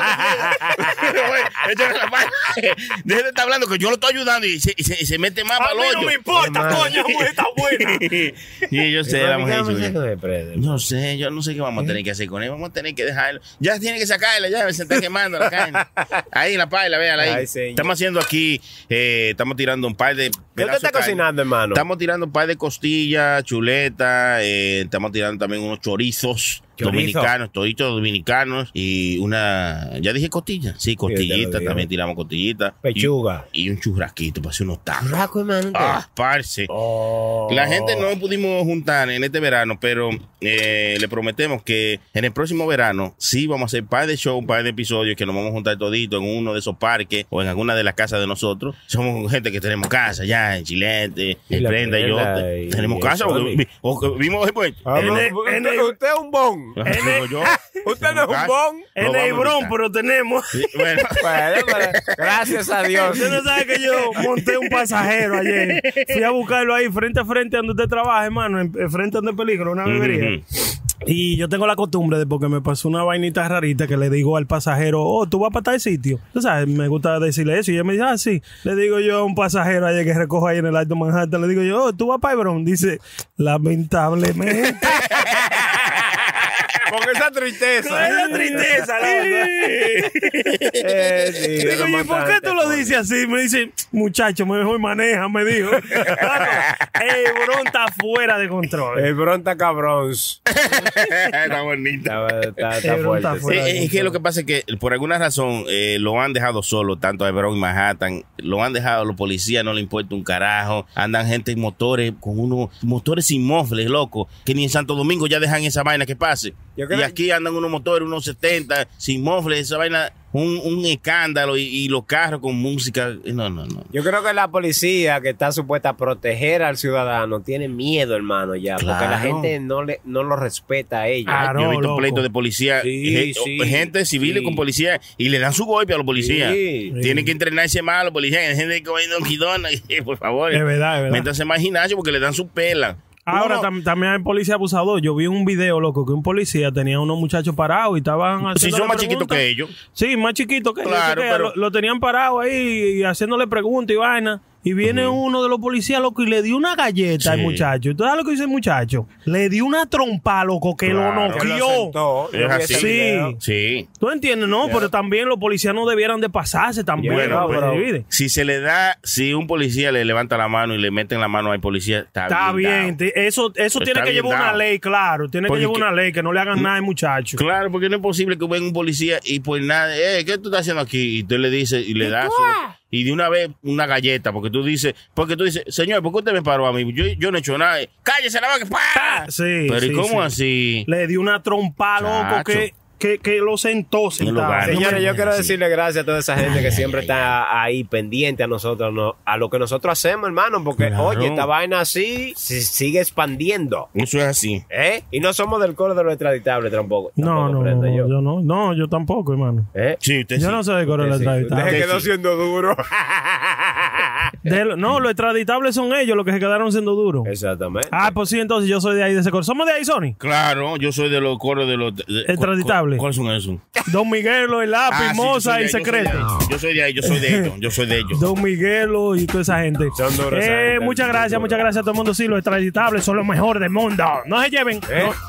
Deje de estar hablando que yo lo estoy ayudando y se mete más para el hoyo. No me importa, coño, está buena. Y yo sé, la mujer. Yo no sé qué vamos a tener que hacer con él. Vamos a tener que dejarlo. Ya tiene que sacarla, ya se está quemando la carne. Ahí la paila, véala ahí. Estamos haciendo aquí, estamos tirando un par de ¿Qué usted está cocinando, hermano? Estamos tirando un par de costillas, chuletas, estamos tirando también unos chorizos dominicanos, toditos dominicanos y ya dije costillas, sí, costillitas, también tiramos costillitas. Pechuga. Y un churrasquito para hacer unos tacos. Churrasco, hermano. Parce. La gente no pudimos juntar en este verano, pero le prometemos que en el próximo verano sí vamos a hacer un par de shows, un par de episodios que nos vamos a juntar toditos en uno de esos parques o en alguna de las casas de nosotros. Somos gente que tenemos casa ya en Chilete, en Prenda y yo. Tenemos casa o vimos después. Usted es un bon. Usted no es un bon. En el Bron, pero tenemos. Bueno, gracias a Dios. Usted no sabe que yo monté un pasajero ayer. Fui a buscarlo ahí frente a frente donde usted trabaja, hermano, frente donde peligro, una bebería. Y yo tengo la costumbre de, porque me pasó una vainita rarita, que le digo al pasajero, tú vas para tal sitio. Tú sabes, me gusta decirle eso. Y ella me dice, sí. Le digo yo a un pasajero ayer que recojo ahí en el Alto Manhattan, le digo yo, tú vas para el Bron. Dice, lamentablemente. Con esa tristeza. Con esa tristeza, Digo, ¿y por qué tú lo dices así? Me dice, muchacho, mejor maneja, me dijo. El Bron está fuera de control. El Bron está cabrón. Está bonita. Está fuerte. Es que lo que pasa es que por alguna razón lo han dejado solo, tanto a Bron y Manhattan. Lo han dejado, los policías no le importa un carajo. Andan gente en motores, con unos motores sin mofles, loco, que ni en Santo Domingo ya dejan esa vaina que pase. Y aquí andan unos motores, unos 70, sin mofles, esa vaina, un escándalo y los carros con música. No. Yo creo que la policía que está supuesta a proteger al ciudadano tiene miedo, hermano, ya. Claro. Porque la gente no lo respeta a ellos. Claro, yo he visto pleitos de policía, gente civil con policía, y le dan su golpe a los policías. Tienen que entrenarse más a los policías. Hay gente comiendo guidona, por favor. Es verdad. Métanse más al gimnasio porque le dan su pela. Ahora también hay policía abusador. Yo vi un video, loco, que un policía tenía unos muchachos parados y estaban haciendo. Si son más chiquitos que ellos. Sí, más chiquitos que claro, ellos. Pero... Lo tenían parado ahí y haciéndole preguntas y vaina. Y viene uno de los policías, loco, y le dio una galleta al muchacho. ¿Tú sabes lo que dice el muchacho? Le dio una trompa, loco, que lo noqueó. Es así. Sí. ¿Tú entiendes? No, pero también los policías no debieran de pasarse también. Bueno, si un policía le levanta la mano y le meten la mano al policía, está bien. Eso tiene que llevar una ley, claro. Tiene que llevar una ley, que no le hagan nada al muchacho. Claro, porque no es posible que venga un policía y pues nada, ¿qué tú estás haciendo aquí? Y tú le dices y le das... Y de una vez una galleta, porque tú dices, señor, ¿por qué usted me paró a mí? Yo no he hecho nada. ¡Cállese la boca! ¡Pah! Sí. Pero ¿y cómo así? Le dio una trompa, loco, que lo sentó sentado. Señores, yo quiero decirle gracias a toda esa gente que siempre está ahí pendiente a nosotros, a lo que nosotros hacemos, hermano, porque oye, esta vaina así se sigue expandiendo. Eso es así. Y no somos del coro de lo extraditable tampoco. No, yo tampoco, hermano. Sí, usted yo no soy del coro de lo extraditable. Usted quedó siendo duro. Los extraditables son ellos los que se quedaron siendo duros. Exactamente. Pues sí, entonces yo soy de ahí, de ese coro. ¿Somos de ahí, Sony? Claro, yo soy de los coros de los... extraditables. ¿Cuáles son esos? Don Miguelo, el lápiz, Moza y Secreto. Yo soy de ahí, yo soy de ellos. Don Miguelo y toda esa gente. Muchas gracias a todo el mundo. Sí, los extraditables son los mejores del mundo. No se lleven.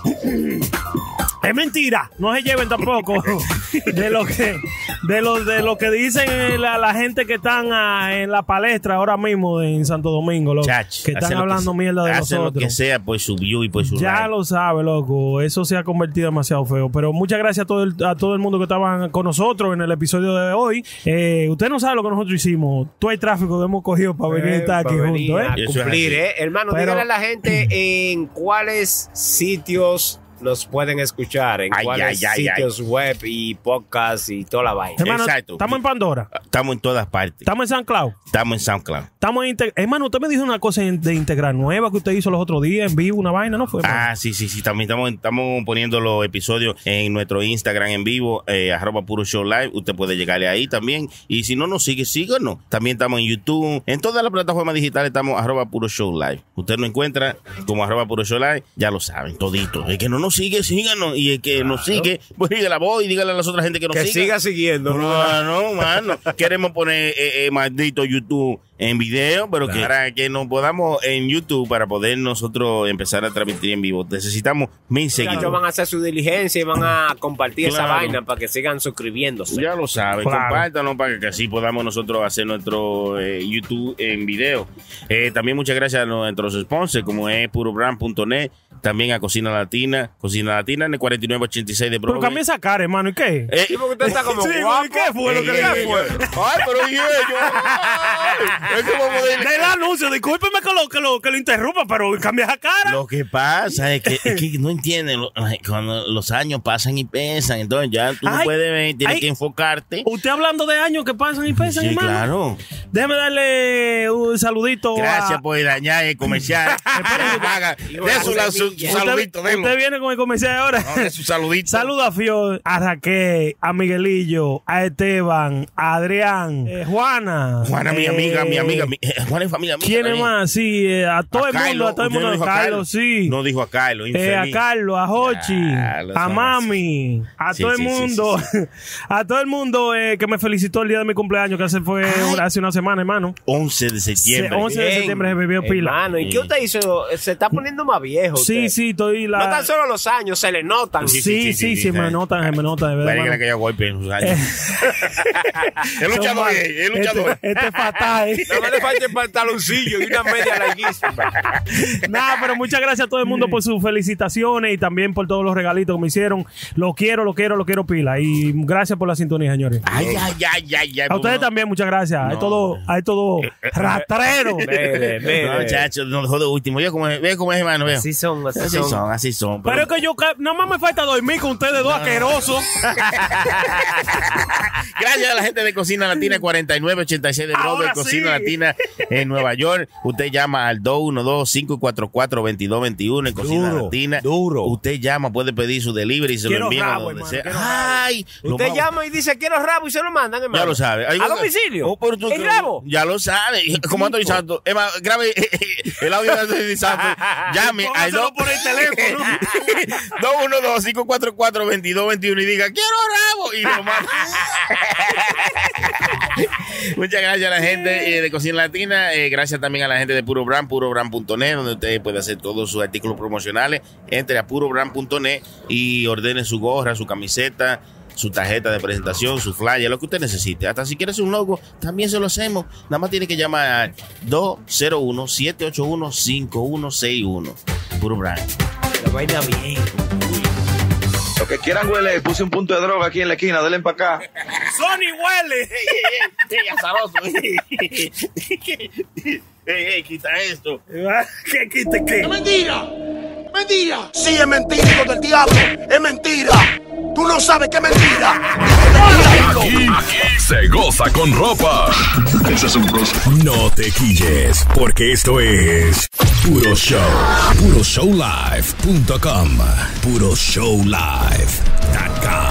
Es mentira, no se lleven tampoco de lo que dicen la gente que están en la palestra ahora mismo en Santo Domingo, loco, que están hablando mierda de nosotros. Lo que sea por su view y por su ya like. Lo sabe, loco, eso se ha convertido demasiado feo. Pero muchas gracias a todo el mundo que estaban con nosotros en el episodio de hoy. Usted no sabe lo que nosotros hicimos. Todo el tráfico que hemos cogido para venir a estar aquí juntos. A cumplir, hermano, dígale a la gente en cuáles sitios nos pueden escuchar, en cuáles sitios web y podcast y toda la vaina. Hermano, exacto. ¿Estamos en Pandora? Estamos en todas partes. ¿Estamos en SoundCloud? Estamos en SoundCloud. Estamos en hermano, usted me dijo una cosa de Integrar nueva que usted hizo los otros días en vivo, una vaina, ¿no fue? Hermano? Sí. También estamos poniendo los episodios en nuestro Instagram en vivo, @PuroShowLive. Usted puede llegarle ahí también. Y si no nos sigue, síganos. También estamos en YouTube. En todas las plataformas digitales estamos @PuroShowLive. Usted nos encuentra como @PuroShowLive. Ya lo saben, todito. El que no nos sigue, síganos. Y el que nos sigue, pues dígale a vos y dígale a las otras gente que nos siga. Que siga siguiendo. No, mano. Queremos poner maldito YouTube en video, pero para que nos podamos en YouTube, para poder nosotros empezar a transmitir en vivo, necesitamos 1000 seguidores. Ellos van a hacer su diligencia y van a compartir esa vaina para que sigan suscribiéndose. Ya lo saben, compártanos para que así podamos nosotros hacer nuestro YouTube en video. También muchas gracias a nuestros sponsors, como es purobrand.net, también a Cocina Latina en el 4986 de Broadway. Pero cambia esa cara, hermano, ¿y qué? Sí, porque usted está como guapo. ¿Qué fue lo que le fue? Ay, pero ¿y ellos? Del anuncio, discúlpeme que lo interrumpa, pero cambia esa cara. Lo que pasa es que no entienden, cuando los años pasan y pesan, entonces ya tú no puedes ver, tienes que enfocarte. Usted hablando de años que pasan y pesan, sí, hermano. Claro. Déjeme darle un saludito. Gracias por dañar el comercial. Su saludito. Usted viene con el comercial ahora. No, su saludito. Saluda a Fior, a Raquel, a Miguelillo, a Esteban, a Adrián, Juana. Mi amiga, mi amiga, Juana es familia mía. ¿Quién es también. más? Sí, a todo el mundo, a todo el Usted mundo. no dijo A Carlos, sí. No dijo a Carlos, A infeliz. Carlos, a Hochi, a Mami, a Sí, todo el sí, sí, mundo, a todo el mundo que me felicitó el día de mi cumpleaños, que hace una semana, hermano. 11 de septiembre. 11 de septiembre se bebió pila. Hermano, ¿y qué usted hizo? Se está poniendo más viejo. Sí, usted. sí, estoy No tan solo los años, se le notan. Sí, me notan, de verdad. Parece que yo golpe en sus años. El luchador, el luchador. Este es fatal. No me le falta el pantaloncillo y una media larguísima. Nada, pero muchas gracias a todo el mundo por sus felicitaciones y también por todos los regalitos que me hicieron. Lo quiero pila. Y gracias por la sintonía, señores. Ay. A ustedes también, muchas gracias. Hay todo rastrero. No, chacho, no dejó de último. Ve cómo es, hermano. Así son. Así son. Pero es que yo nada más me falta dormir con ustedes dos asquerosos. Gracias a la gente de Cocina Latina 4986 de Broadway, Cocina Latina en Nueva York. Usted llama al 212-544-2221 en Cocina Latina. Usted llama, puede pedir su delivery y se lo envían a donde sea. Ay, usted llama y dice quiero rabo y se lo mandan, hermano. Ya lo sabe. ¿A domicilio? ¿El rabo? Ya lo sabe. Como Anthony Santos. Emma, grabe el audio de Anthony Santos. Llame al por el teléfono. 212-544-2221 y diga quiero rabo y lo manda. Muchas gracias a la gente de Cocina Latina. Gracias también a la gente de Puro Brand, purobrand.net, donde usted puede hacer todos sus artículos promocionales. Entre a purobrand.net y ordene su gorra, su camiseta, su tarjeta de presentación, su flyer, lo que usted necesite. Hasta si quiere un logo, también se lo hacemos. Nada más tiene que llamar al 201-781-5161. Puro Brand. La vaina bien. Lo que quieran huele, puse un punto de droga aquí en la esquina, denle para acá. Sony huele. Azaroso. Quita esto. ¿Qué quite qué? ¡Es mentira! ¡Mentira! Sí, es mentira, hijo del diablo. ¡Es mentira! ¡Tú no sabes qué es mentira! Aquí se goza con ropa. No te quilles, porque esto es Puro Show. PuroShowLive.com. PuroShowLive.com.